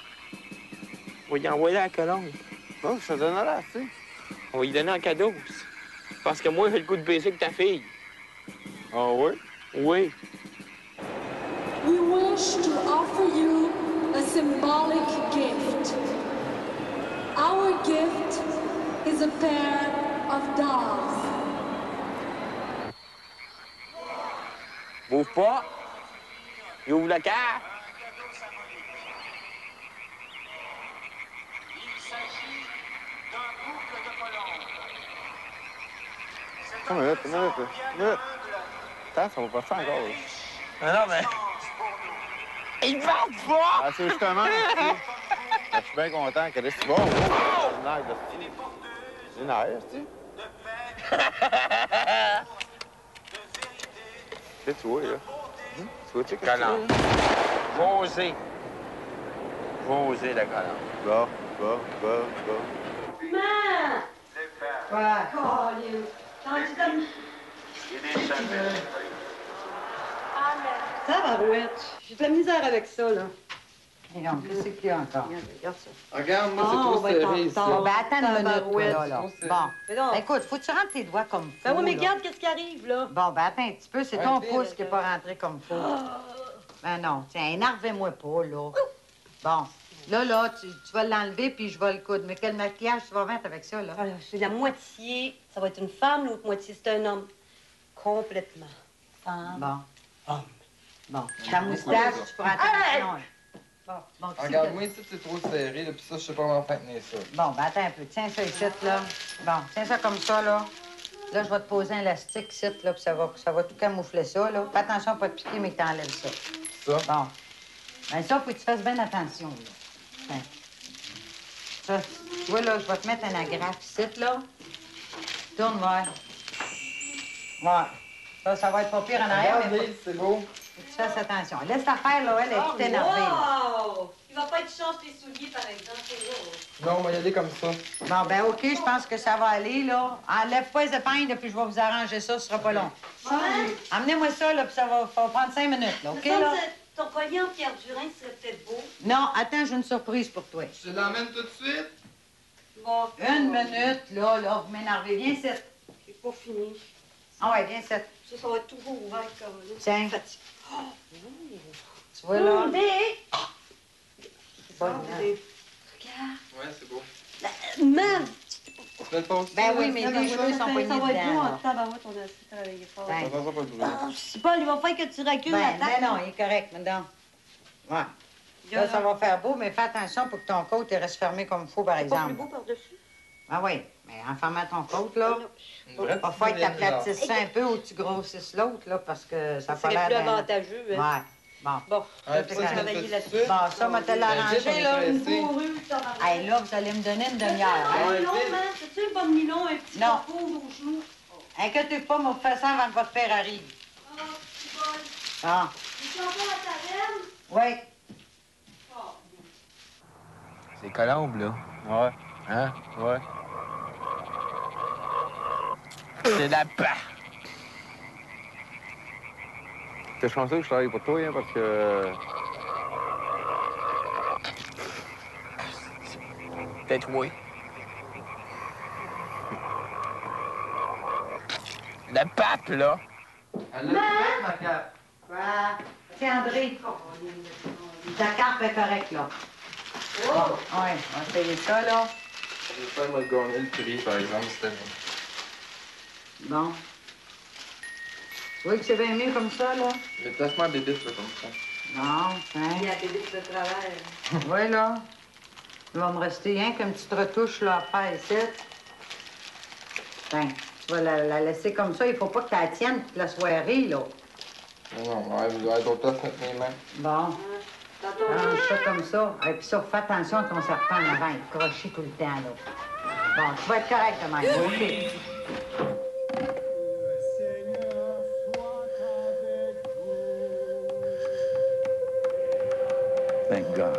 On va y envoyer la colombe. Oh, je te donnerai, tu sais. On va y donner en cadeau. Parce que moi, j'ai le goût de baiser avec ta fille. Ah oui? Oui. We will wish to offer you a symbolic gift. Our gift is a pair of dolls. Bouge pas. Il ouvre le cœur. Une minute, une minute, une minute. Attends, ça va pas faire encore. Non, non, mais... Ils partent pas! Ah, c'est justement... Je suis bien content que là, c'est bon. C'est une nerf, là. C'est une nerf, tu sais. Tu vois, là. Tu vois-tu que Collant. Rosé. Rosé, le collant. Bon, bon, bon, bon. Maman! Quoi? Colin! Tabarouette, j'ai de la misère avec ça, là. Et non, qu'est-ce qu'il y a encore? Regarde ça. Regarde, moi, c'est Ah, trop on va être serré, en ici. retard. Ben, attends une minute, Tabarouette. toi, là, là. Trop serré. Bon. Mais non. Ben, écoute, faut que tu rentres tes doigts comme faut. Ben oui, mais là. regarde qu'est-ce qui arrive, là. Bon, ben, attends un petit peu. C'est Ouais, ton fais, pouce là, qui n'est là. pas rentré comme faut. Ben non, tiens, énervez-moi pas, là. Bon. Là, là, tu, tu vas l'enlever, puis je vais le coudre. Mais quel maquillage tu vas mettre avec ça, là? Alors, c'est la moitié, ça va être une femme, l'autre moitié, c'est un homme. Complètement. Femme. Bon. Homme. Bon. Ta moustache, tu prends attention. là. Bon, bon, tu sais Regarde-moi que- ici, c'est trop serré, là, puis ça, je sais pas comment faire tenir ça. Bon, ben attends un peu. Tiens ça ici, là. Bon, tiens ça comme ça, là. Là, je vais te poser un élastique ici, là, puis ça va, ça va tout camoufler ça, là. Fais attention à pas te piquer, mais que t'enlèves ça. Ça? Bon. Ben ça, faut que tu fasses bien attention, là. Tiens. Ça, tu vois, là, je vais te mettre un agrafe ici, là. Tourne, voir. Ouais. Ça, ça va être pas pire en arrière, mais faut, Regardez, c'est beau. faut que tu fasses attention. Laisse l'affaire, là, elle est toute énervée, là. Wow! Il va pas être chance tes souliers, par exemple. Non, on va y aller comme ça. Bon, ben OK, je pense que ça va aller, là. Enlève pas les épingles, là, puis je vais vous arranger ça, ce sera pas long. Amenez-moi ça, là, puis ça va, ça va prendre cinq minutes, là, OK, là? Ton collier en pierre du Rhin serait peut-être beau. Non, attends, j'ai une surprise pour toi. Je l'emmène tout de suite. Bon. Une minute, là, là, vous m'énervez. Viens ici. C'est pas fini. Ah ouais, viens ici. Ça, ça va être toujours ouvert comme là. Tiens. Fatigué. Tu vois, là? Hum, mais... Bonne Regarde. Ouais, c'est beau. Maman! Tu fais le pas aussi? Ben oui, là? mais Ça les va cheveux être- sont ça poignés va être beau dedans, en là. tabarouette, on a assez travaillé fort. Ben. Ça va pas de bruit. Ah, je sais pas, il va falloir que tu recules la Ben, tête. ben non, il est correct, madame. Ouais. Là, ça va faire beau, mais fais attention pour que ton côte il reste fermé comme il faut, par C'est pas plus exemple. beau par-dessus? Ah oui, mais en fermant ton côte, là, Une vraie il va petite falloir que tu brindille, aplatisses ça un peu ou que tu grossisses l'autre, là, parce que ça n'a Ça pas serait l'air plus bien- avantageux, hein? Ouais. Bon. Bon, Ouais, je vais puis ça, je travailler le fais là-dessus. tout de suite. Bon, ça, moi, te l'arranger, Ben, là. vite, Une bourrue, tabarouette. Hey, là, vous allez me donner une demi-heure, hein? Un nylon, man. C'est-tu un bon nylon, un petit Non. capot aux genoux? Inquiétez pas, moi, vous faites ça avant que votre père arrive. Ah, c'est bon. Ah. Tu encore à ta veine? Oui. C'est colombe, là. Ouais. Hein? Ouais. C'est la part. T'es chanceux que je travaille pour toi, hein, parce que... Peut-être oui. Le pape, là. Elle l'a faite, ma cape. Quoi? Tiens, André. Ta carte est correcte, là. Oh! Oui, on va essayer ça, là. J'espère me gagner le prix, par exemple, cette année. Bon. Tu vois que c'est bien mieux comme ça, là? Mais place-moi la bébite, là, comme ça. Non, Il y tiens. a des bits de travers. Oui, là. Il va me rester rien qu'une petite retouche, là, à faire ici. Tiens, tu vas la, la laisser comme ça. Il faut pas qu'elle tienne toute la soirée, là. Non, non, ouais, vous doit être au top mettre mes mains. Bon. Range ça comme ça. Et puis ça, fais attention à ton serpent en avant. Il est croché tout le temps, là. Bon, tu vas être correct de même. OK. Thank God.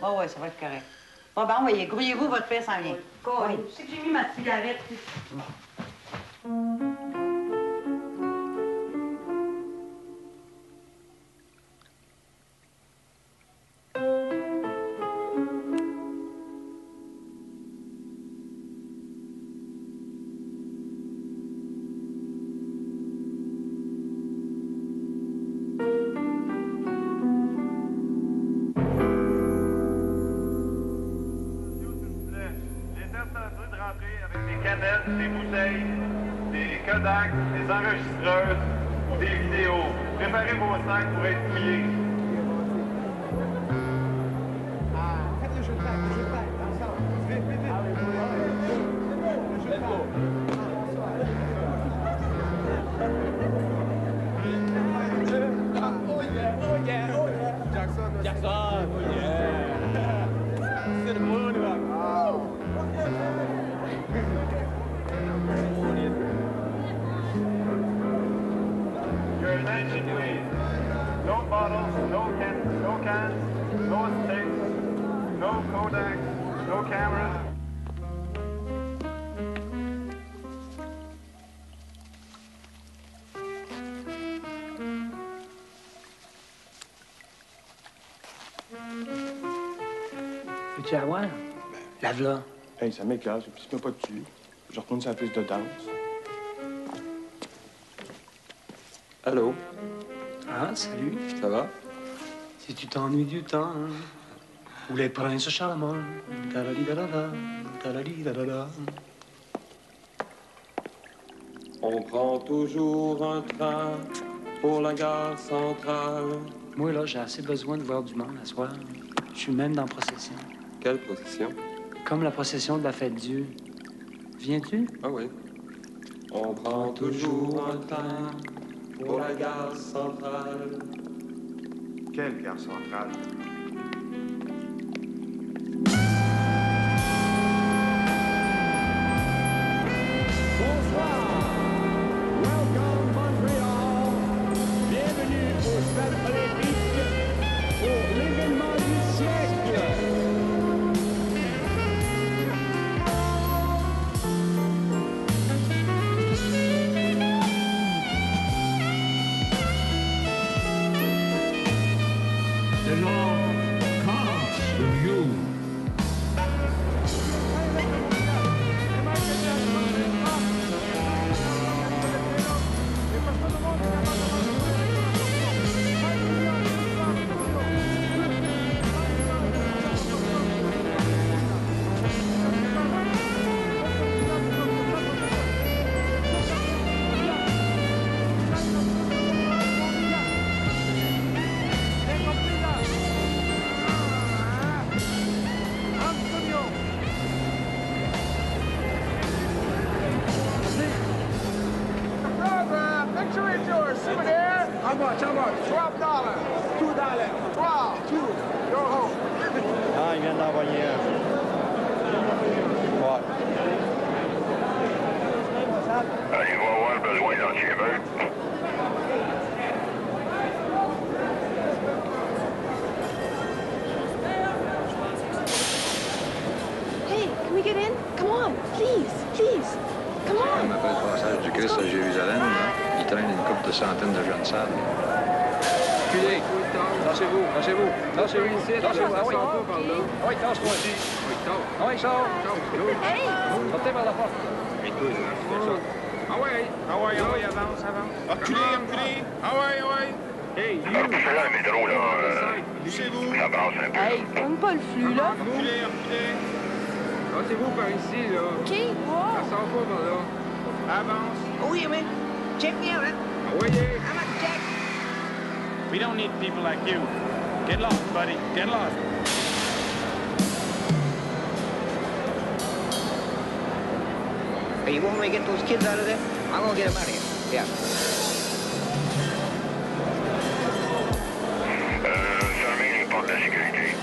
Oh, ouais, ça va être correct. Bon, ben, voyez, grouillez-vous, votre père s'en vient. Oui. Je sais que j'ai mis ma cigarette. Des bouteilles, des Kodak, des enregistreuses ou des vidéos. Préparez vos sacs pour être fouillés. Faites le jeu de bague, le jeu de bague, ensemble. Vite, vite, vite. Le jeu de bague. Oh yeah, oh yeah, oh yeah. Jackson, Jackson, oh yeah. C'est le monde, là. Your attention, please. No bottles, no cans, no cans, no sticks, no Kodak, no cameras. Peux-tu avoir? Lave-la. Hey, ça m'éclate, puis je me pas dessus. Je retourne sur la piste de danse. Allô? Ah, salut. Ça va? Si tu t'ennuies du temps, hein, ou les princes charmants, ta-la-di-da-da-da, ta-la-di-da-da-da. On prend toujours un train pour la gare centrale. Moi, là, j'ai assez besoin de voir du monde à soir. Je suis même dans la procession. Quelle procession? Comme la procession de la fête Dieu. Viens-tu? Ah oui. On prend toujours un train pour la gare centrale. Quelle gare centrale? Bonsoir. Welcome Montréal. Bienvenue au Stade olympique pour l'événement du siècle. The law comes with you. How much? How much? Twelve dollars. Two dollars. Twelve. Two. Go home. Ah, il vient d'envoyer un. Ouais. Allez voir voir le besoin dans chez eux. Hey, can we get in? Come on, please, please. Come on. On appelle le passage du Christ à Jérusalem. Là. Il traîne une couple de centaines de jeunes salles. Reculez. Lâchez-vous, lâchez-vous. Lâchez-vous ici. Lâchez-vous. Ah oui, par là. Ah oui, tâche-toi ici. Oui, tâche. Ah oui, sors. Hey! Sortez par la porte. Et toi, là, tu fais ça. Ah oui, ah oui, ah oui, avance, avance. Reculez, reculez. Ah oui, ah oui. Hey, you. C'est là le métro, là. Poussez-vous. Ça brasse un peu. Hey, prends pas le flux, là. Reculez, reculez. Laissez-vous par ici, là. OK, wow. Ça sort pas par là. Avance. Oui, oui. Check me out, hein? Ah oui, yeah. I'm a check. We don't need people like you. Get lost, buddy. Get lost. Hey, you want me to get those kids out of there? I'm gonna get them out of here. Yeah. Euh, fermez les portes de sécurité.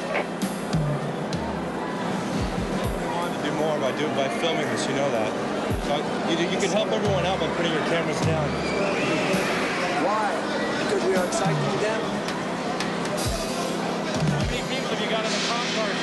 To do more by doing by filming this, you know that. So you, you can help everyone out by putting your cameras down. Why? Because we are exciting them. How many people have you got in the concourse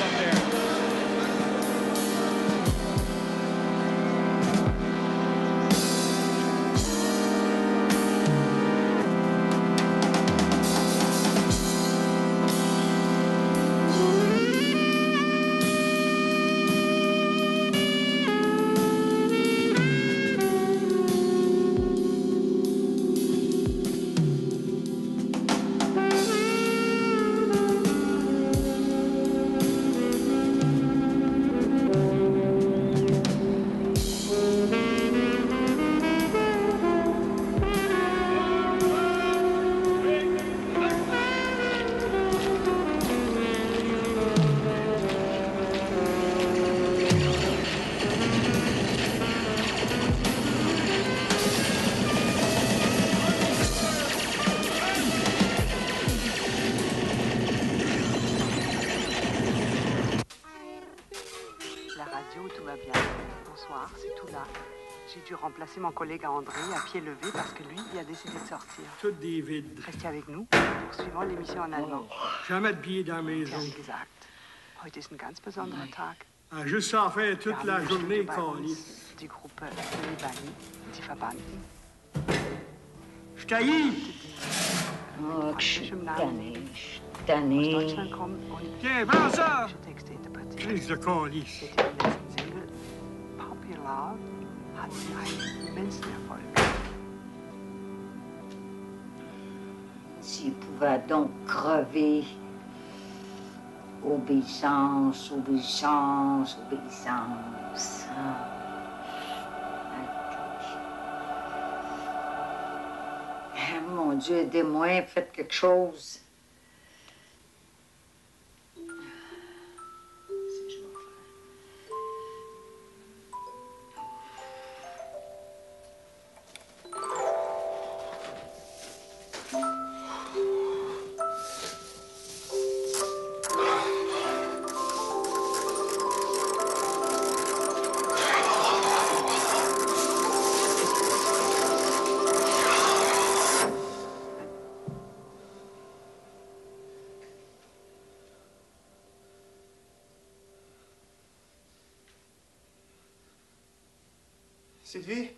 soir, c'est tout là. J'ai dû remplacer mon collègue André à pied levé parce que lui, il a décidé de sortir. Tout des vides. Restez avec nous. Poursuivons l'émission en allemand. Jamais de billets dans la maison. Wie gesagt, heute ist ein ganz besonderer Tag. Ah, juste ça faire toute la journée, Carlis. Die Gruppe Les Bannis, die Verbannten. Je t'haïs! Oh, que je suis tannée, je suis tannée. Tiens, prends ça! Prise de Carlis. Popular hat sie einen immensen Erfolg. S'il pouvait donc crever. Obéissance, obéissance, obéissance. Ah. Mon Dieu, aidez-moi, faites quelque chose. Sylvie?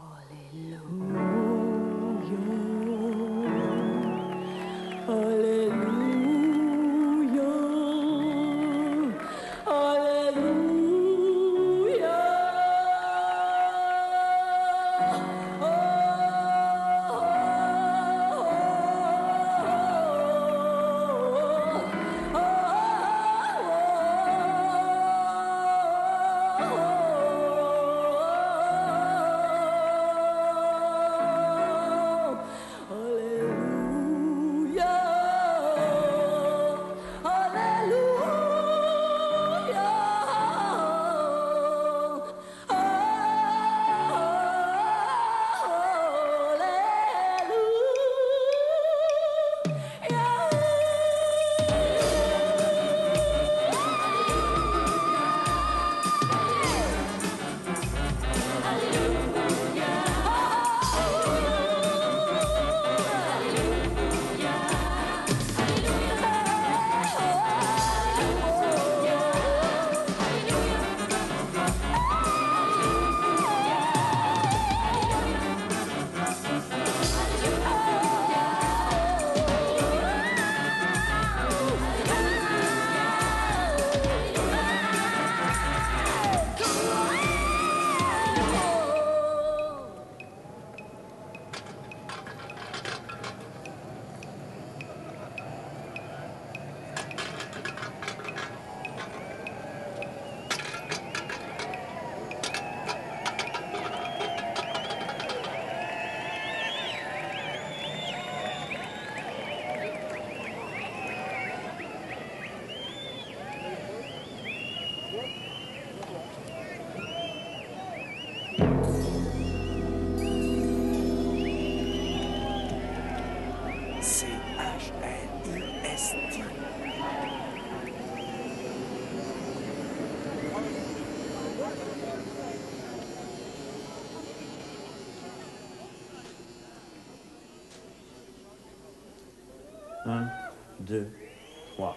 Un, deux, trois.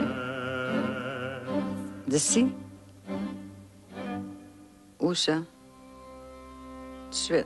D'ici? Où ça? Tout de suite.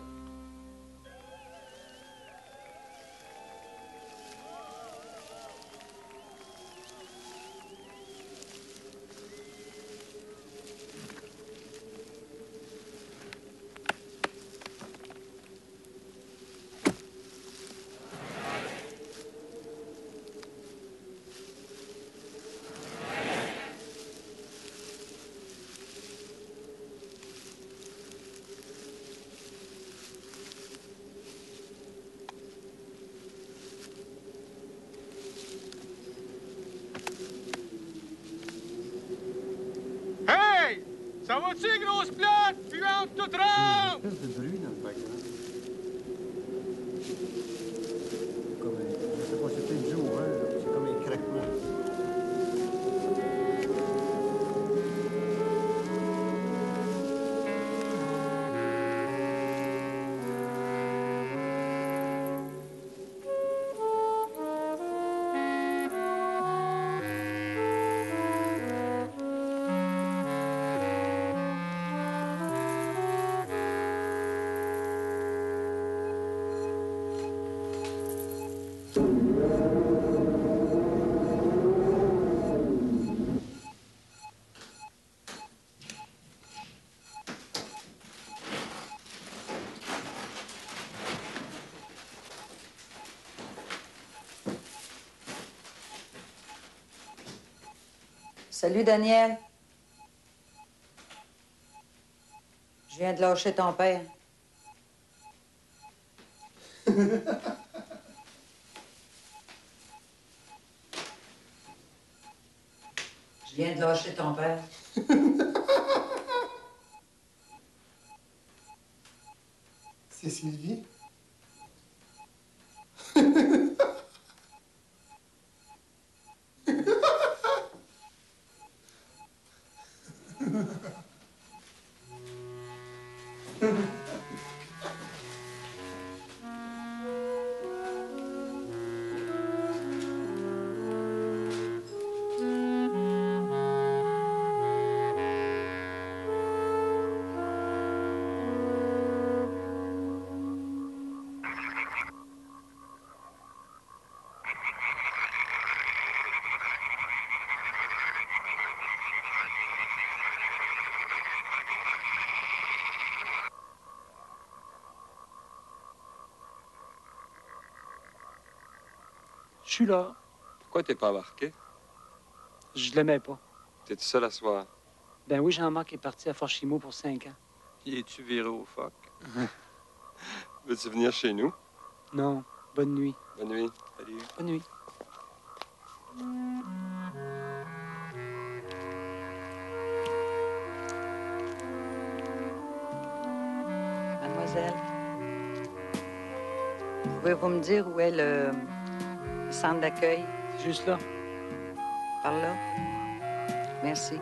Hey! Ça va-tu, grosse plate? Puante toute rampe! Une espèce de bruit dans le background. Comme un... Je sais pas, c'est peut-être dû au vin, là. C'est comme un craquement. Salut, Daniel. Je viens de lâcher ton père. Je viens de lâcher ton père. C'est Sylvie? Je suis là. Pourquoi t'es pas embarqué? Je l'aimais pas. T'es tout seul à soir. Ben oui, Jean-Marc est parti à Fort-Chimo pour cinq ans. Y es-tu viré au phoque? Veux-tu venir chez nous? Non. Bonne nuit. Bonne nuit. Salut. Bonne nuit. Mademoiselle, pouvez-vous me dire où est le, le centre d'accueil? Juste là. Par là? Merci.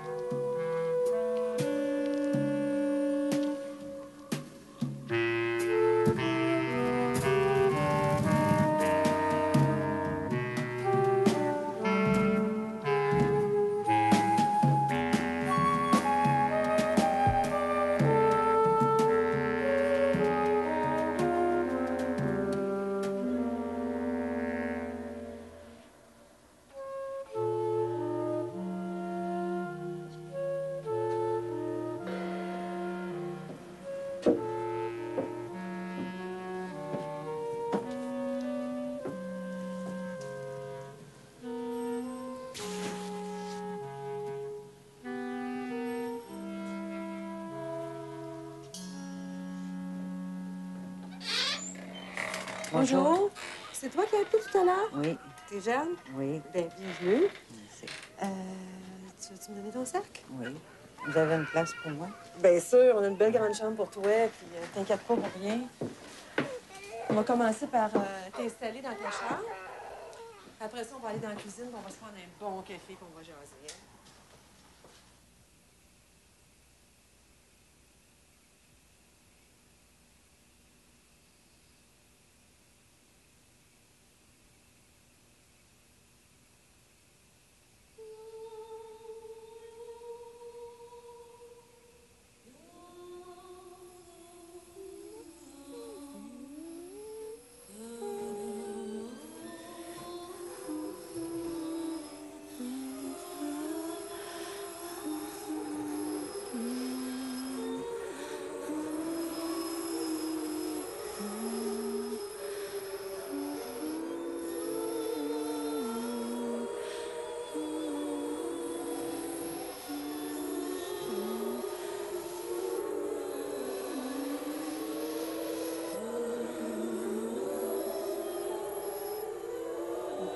Bonjour. C'est toi qui as appelé tout à l'heure? Oui. T'es jeune? Oui. Bien, bienvenue. Merci. Euh, tu veux-tu me donner ton sac? Oui. Vous avez une place pour moi? Bien sûr, on a une belle grande chambre pour toi, puis euh, t'inquiète pas pour rien. On va commencer par euh, t'installer dans ta chambre. Après ça, on va aller dans la cuisine, puis on va se prendre un bon café, puis on va jaser. Hein?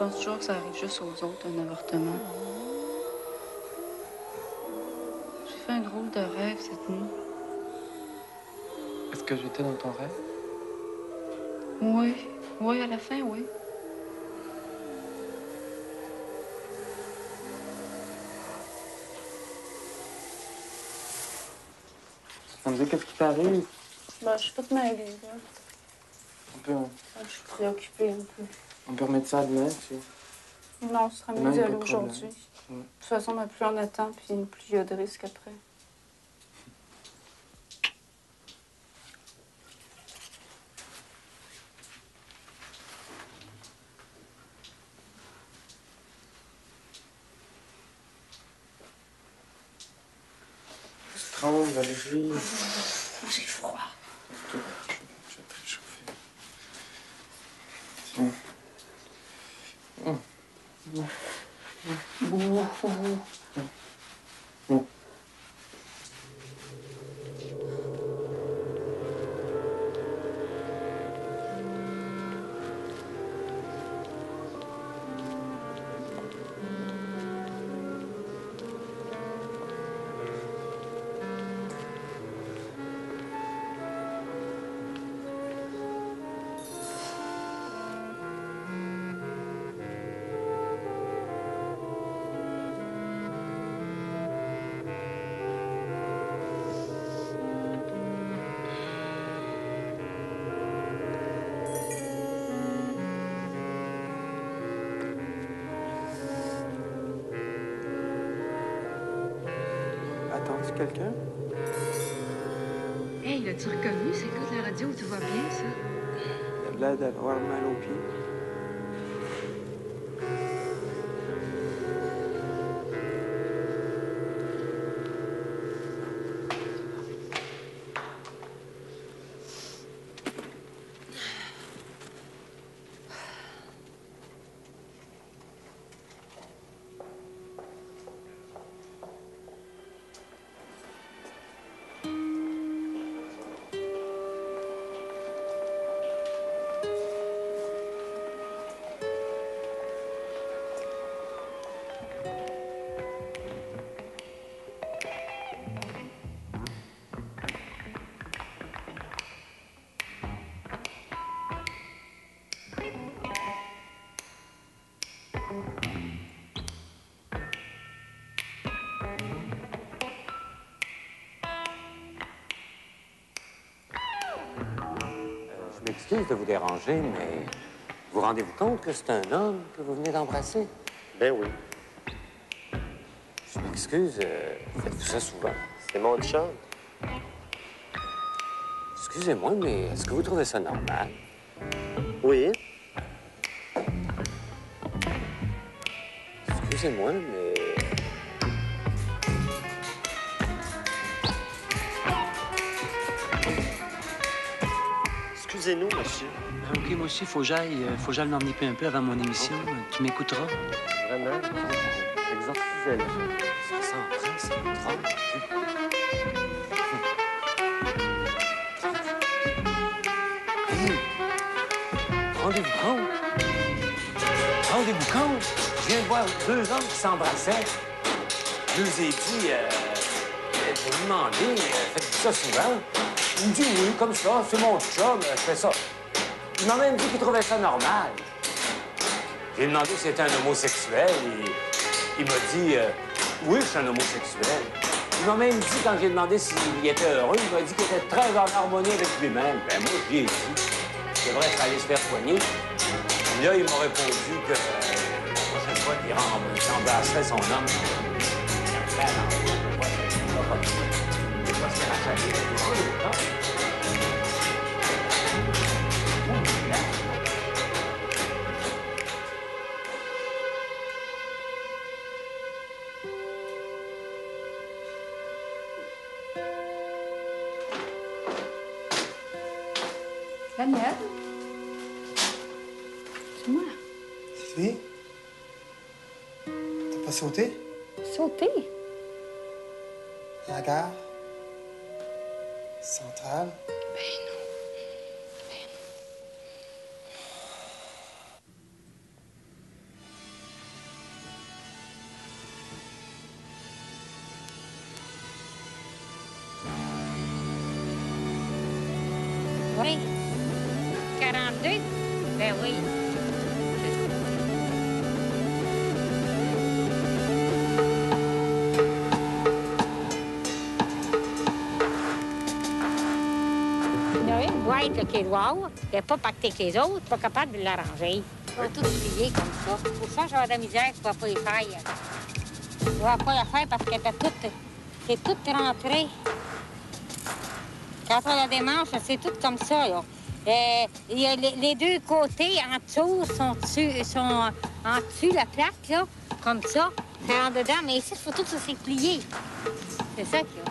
penses toujours que ça arrive juste aux autres, un avortement? J'ai fait un drôle de rêve cette nuit. Est-ce que j'étais dans ton rêve? Oui. Oui, à la fin, oui. Ça me dit qu'est-ce qui t'arrive? Ben, je suis pas de mêler, là. On peut, Je suis préoccupée un peu. on peut remettre ça demain, tu sais. Non, ce serait mieux Non, d'y y a aller pas de problème. aujourd'hui. Ouais. De toute façon, ben, plus on attend, puis plus il y a de risques après. Je tremble, Valérie. J'ai froid. Je vais te réchauffer. Tiens. Hum. Hum. Ouh, ouh. Hum. Attends-tu quelqu'un? Hey, l'as-tu reconnu? C'est quoi de la radio? Tout va bien, ça? Il a l'air d'avoir mal aux pieds. Je m'excuse de vous déranger, mais vous rendez-vous compte que c'est un homme que vous venez d'embrasser? Ben oui. Je m'excuse, euh, faites-vous ça souvent? C'est mon chum. Excusez-moi, mais est-ce que vous trouvez ça normal? Oui. Excusez-moi, mais... Excusez-nous, monsieur. OK, moi aussi, faut que j'aille, euh, faut que j'aille m'emmener un peu avant mon émission. Tu m'écouteras? Vraiment? Exorcisez-le. Ça s'empresse, ça me trompe. Hey! Rendez-vous compte? Rendez-vous compte? Je viens de voir deux hommes qui s'embrassaient. Je leur ai dit, euh, je vais lui demander, euh, faites-vous ça souvent? Il me dit oui, comme ça, c'est mon chum, je fais ça. Il m'a même dit qu'il trouvait ça normal. J'ai demandé si c'était un homosexuel et il m'a dit euh, oui, je suis un homosexuel. Il m'a même dit, quand j'ai demandé s'il était heureux, il m'a dit qu'il était très en harmonie avec lui-même. Ben moi, je lui ai dit, c'est vrai, ça allait se faire soigner. Et là, il m'a répondu que euh, la prochaine fois qu'il rem- embrasserait son homme, ben non, je ne pas je vais pas se faire achaler. Daniel? C'est moi. Sylvie? T'as pas sauté? Sauter? À la gare? Centrale? Ben non. Ben quarante-deux? Ben oui. Il y a une boîte là, qui est noire, qui n'est pas pactée avec les autres, pas capable de l'arranger. Ils sont tous pliés comme ça. Pour ça, j'aurais de la misère, je ne vais pas les faire. Je ne vais pas la faire parce qu'elle était toute, c'est toute rentrée. Quand on a des manches, c'est tout comme ça, là. Euh, il y a les, les deux côtés en dessous sont, dessus, sont en dessous la plaque, là, comme ça. C'est en dedans, mais ici, il faut tout que ça s'est plié. C'est ça qu'il y a.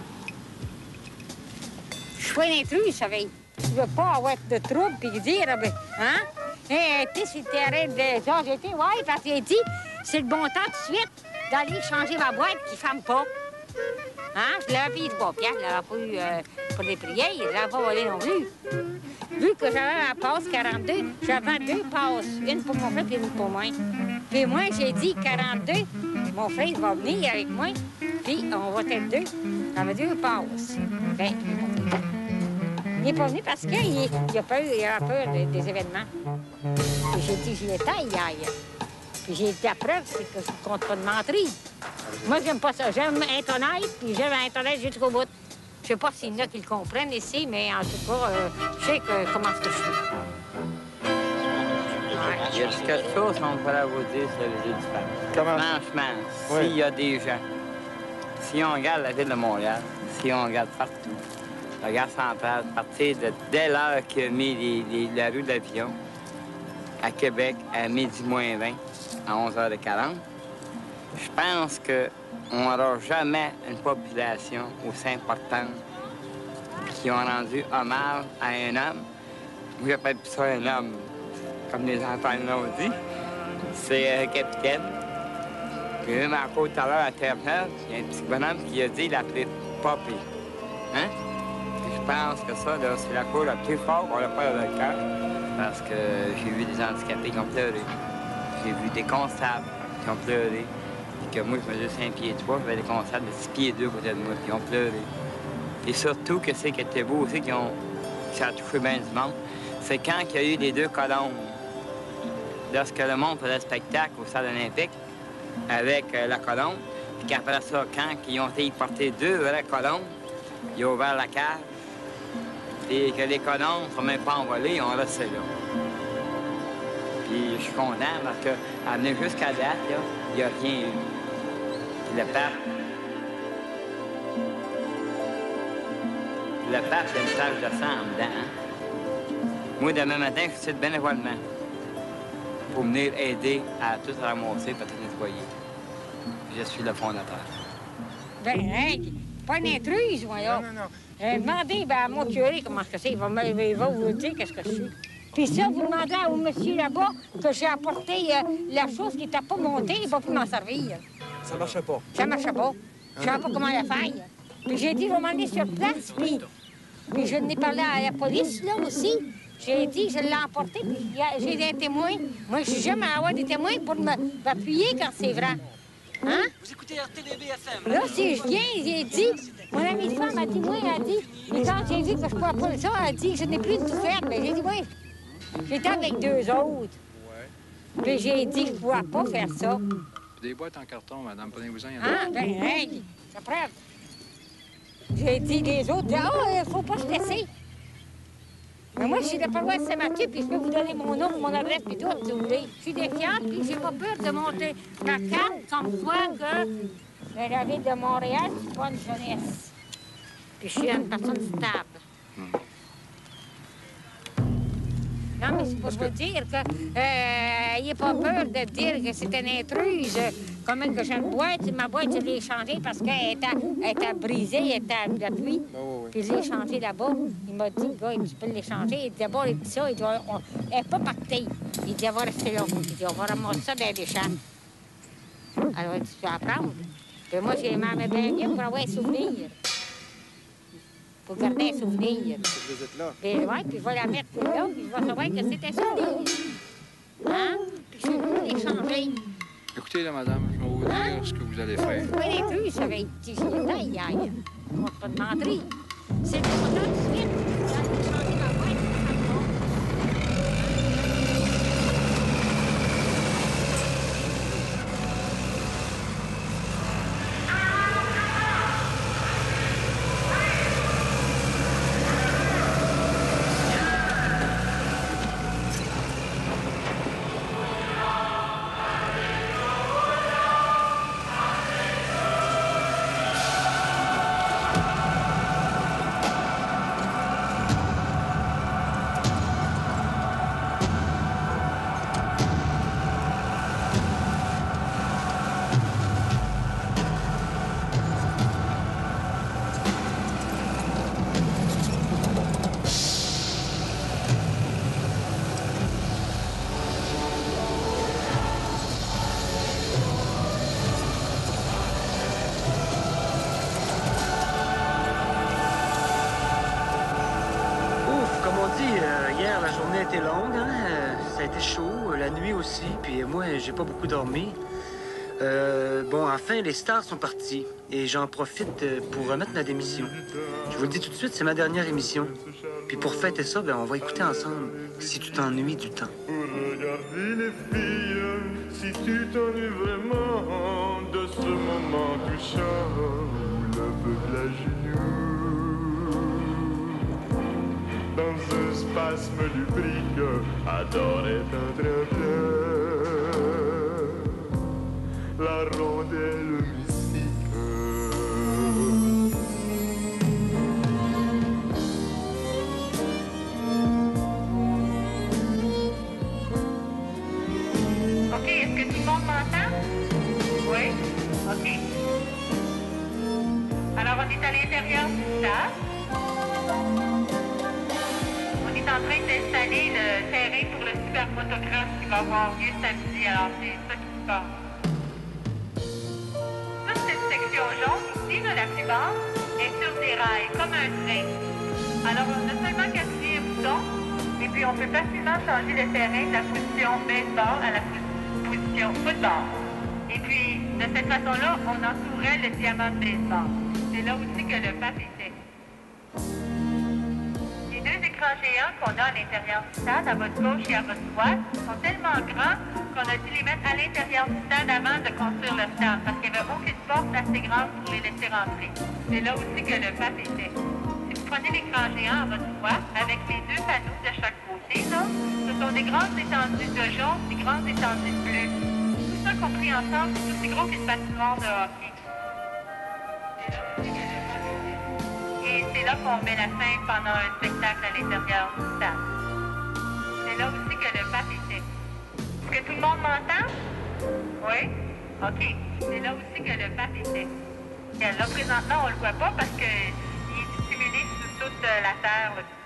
Je suis un intrus, ça veut. Tu veux pas avoir de trouble puis dire, ben, hein? Hé, tu sais, si tu arrêtes de ça, j'ai été, ouais, parce qu'il a dit, c'est le bon temps tout de suite d'aller changer ma boîte qui ne ferme pas. Hein? Je l'avais payé trois piastres, je l'avais pas eu euh, pour des prières, je l'avais pas volé non plus. Vu que j'avais la passe quarante-deux, j'avais deux passes, une pour mon frère et une pour moi. Puis moi, j'ai dit quarante-deux, mon frère va venir avec moi, puis on va être deux. J'avais deux passes. Ben, il n'est pas venu parce qu'il il a peur, il a peur des, des événements. Puis j'ai dit, j'y étais hier. Puis j'ai dit, la preuve, c'est que je ne compte pas de mentir. Moi, j'aime pas ça. J'aime être honnête, puis j'aime être honnête jusqu'au bout. Je sais pas s'il y en a qui le comprennent ici, mais en tout cas, euh, je sais que, comment est-ce que je fais. Ouais. Il y a quelque chose qu'on pourrait vous dire sur les îles du Parc. Comment? Franchement, Oui. s'il y a des gens, si on regarde la ville de Montréal, si on regarde partout, la gare centrale, à partir de dès l'heure qu'il a mis les, les, la rue d'Avion, à Québec, à midi moins vingt, à onze heures quarante, je pense qu'on n'aura jamais une population aussi importante qui ont rendu hommage à un homme. Moi, j'appelle plus ça un homme, comme les enfants l'ont dit. C'est un capitaine. Puis même encore tout à l'heure à Terre-Neuve, il y a un petit bonhomme qui a dit il l'appelait Poppy. Hein? Puis je pense que ça, là, c'est la cour la plus forte qu'on n'a pas dans le cœur. Parce que j'ai vu des handicapés qui ont pleuré. J'ai vu des constables qui ont pleuré. Et que moi, je mesure cinq pieds trois, j'avais des constables de six pieds deux côté de moi qui ont pleuré. Et surtout, que c'est qui était beau aussi, qui ont... ça a touché bien du monde, c'est quand il y a eu les deux colombes. Lorsque le monde faisait le spectacle au stade olympique avec euh, la colombe, puis qu'après ça, quand ils ont été porter deux vraies colombes, ils ont ouvert la cage, et que les colombes ne sont même pas envolées, ils ont resté là. Puis je suis content parce qu'à venir jusqu'à date, là, il n'y a rien eu. Puis le pape, le pape, c'est une tache de sang en dedans. Hein? Moi, demain matin, je suis bénévolement pour venir aider à tout ramasser et tout nettoyer. Je suis le fondateur. Ben, hein, pas une intruse, voyons. Non, non, non. Euh, demandez ben, à mon curé comment que c'est. Il va, me, il va vous dire qu'est-ce que je suis. Puis ça, vous demandez au monsieur là-bas que j'ai apporté euh, la chose qui n'était pas montée, il va plus m'en servir. Ça marchait pas. Ça marchait pas. Je ne savais pas comment la faire. Puis j'ai dit, je vais m'emmener sur place, puis, puis je n'ai parlé à la police, là, aussi. J'ai dit, je l'ai emporté, puis j'ai des témoins. Moi, je suis jamais à avoir des témoins pour m'appuyer quand c'est vrai. Hein? Vous écoutez R T D B F M. Là, si je viens, j'ai dit, mon amie de femme a dit, moi, elle a dit, mais quand j'ai vu que je ne pouvais pas ça, elle a dit, je n'ai plus de tout faire. Mais j'ai dit, oui, j'étais avec deux autres. Ouais. Puis j'ai dit, je ne pouvais pas faire ça. Des boîtes en carton, madame, prenez-vous-en. Ah, ben, hey, c'est prêt. J'ai dit, les autres, ah, oh, il ne faut pas se laisser. Mais moi, je suis de paroisse Saint-Mathieu, puis je peux vous donner mon nom, mon adresse, puis tout, si vous voulez. Je suis défiante, puis j'ai pas peur de monter ma carte, comme quoi que ben, la ville de Montréal, c'est pas une jeunesse. Puis je suis une personne stable. Hmm. Non, mais c'est pour vous dire que n'ayez euh, pas peur de dire que c'est une intruse. Comment que j'ai une boîte, ma boîte, je l'ai changée parce qu'elle était, elle était brisée, elle était à la pluie. Oh, oui, oui. Puis je l'ai changée là-bas. Il m'a dit, gars, tu peux l'échanger. Il dit, d'abord, il dit ça, il dit, on... elle n'est pas partie. Il dit, elle va rester là. Il dit, on va ramasser ça dans les champs. Alors, il dit, tu vas apprendre. Puis moi, j'ai m'en mis bien bien pour avoir un souvenir. Pour garder un souvenir. Vous êtes là. Puis, ouais, puis je vais la mettre là, puis je vais savoir que c'est un souvenir. Hein? Puis je vais l'échanger. Écoutez, là, madame, je vais vous dire hein? ce que vous allez faire. Vous pouvez plus, ça va être petit là, hier. On ne va pas demander. C'est le temps de suite. Vous allez changer ma boîte, ça va. la journée a été longue, hein? Euh, ça a été chaud, euh, la nuit aussi, puis euh, moi, j'ai pas beaucoup dormi. Euh, bon, enfin, les stars sont partis, et j'en profite euh, pour remettre ma démission. Je vous le dis tout de suite, c'est ma dernière émission. Puis pour fêter ça, ben, on va écouter ensemble Si tu t'ennuies du temps. Pour regarder les filles, si tu t'ennuies vraiment de ce moment touchant où l'aveugle à genoux, dans un spasme lubrique, adorait un travers la rondelle mystique. OK, est-ce que tout le monde m'entend? Oui? OK. Alors, on est à l'intérieur du stade. On est en train d'installer le terrain pour le super motocross qui va avoir lieu samedi. Alors, c'est ça qui se passe. Toute cette section jaune ici, là, la plus basse, est sur des rails, comme un train. Alors, on a seulement qu'appuyer un bouton, et puis on peut facilement changer le terrain de la position baseball à la position football. Et puis, de cette façon-là, on entourait le diamant de baseball. C'est là aussi que le pape était. Les deux écrans géants qu'on a à l'intérieur du stade, à votre gauche et à votre droite, sont tellement grands qu'on a dû les mettre à l'intérieur du stade avant de construire le stade, parce qu'il n'y avait aucune porte assez grande pour les laisser rentrer. C'est là aussi que le pape était. Si vous prenez l'écran géant à votre droite, avec les deux panneaux de chaque côté, là, ce sont des grandes étendues de jaune, des grandes étendues de bleu. Tout ça compris ensemble, c'est aussi gros qu'une patinoire de hockey. Et c'est là qu'on met la scène pendant un spectacle à l'intérieur du stade. C'est là aussi que le pape était. Est-ce que tout le monde m'entend? Oui? OK. C'est là aussi que le pape était. Et là, présentement, on le voit pas parce qu'il est dissimulé sous toute la terre, là,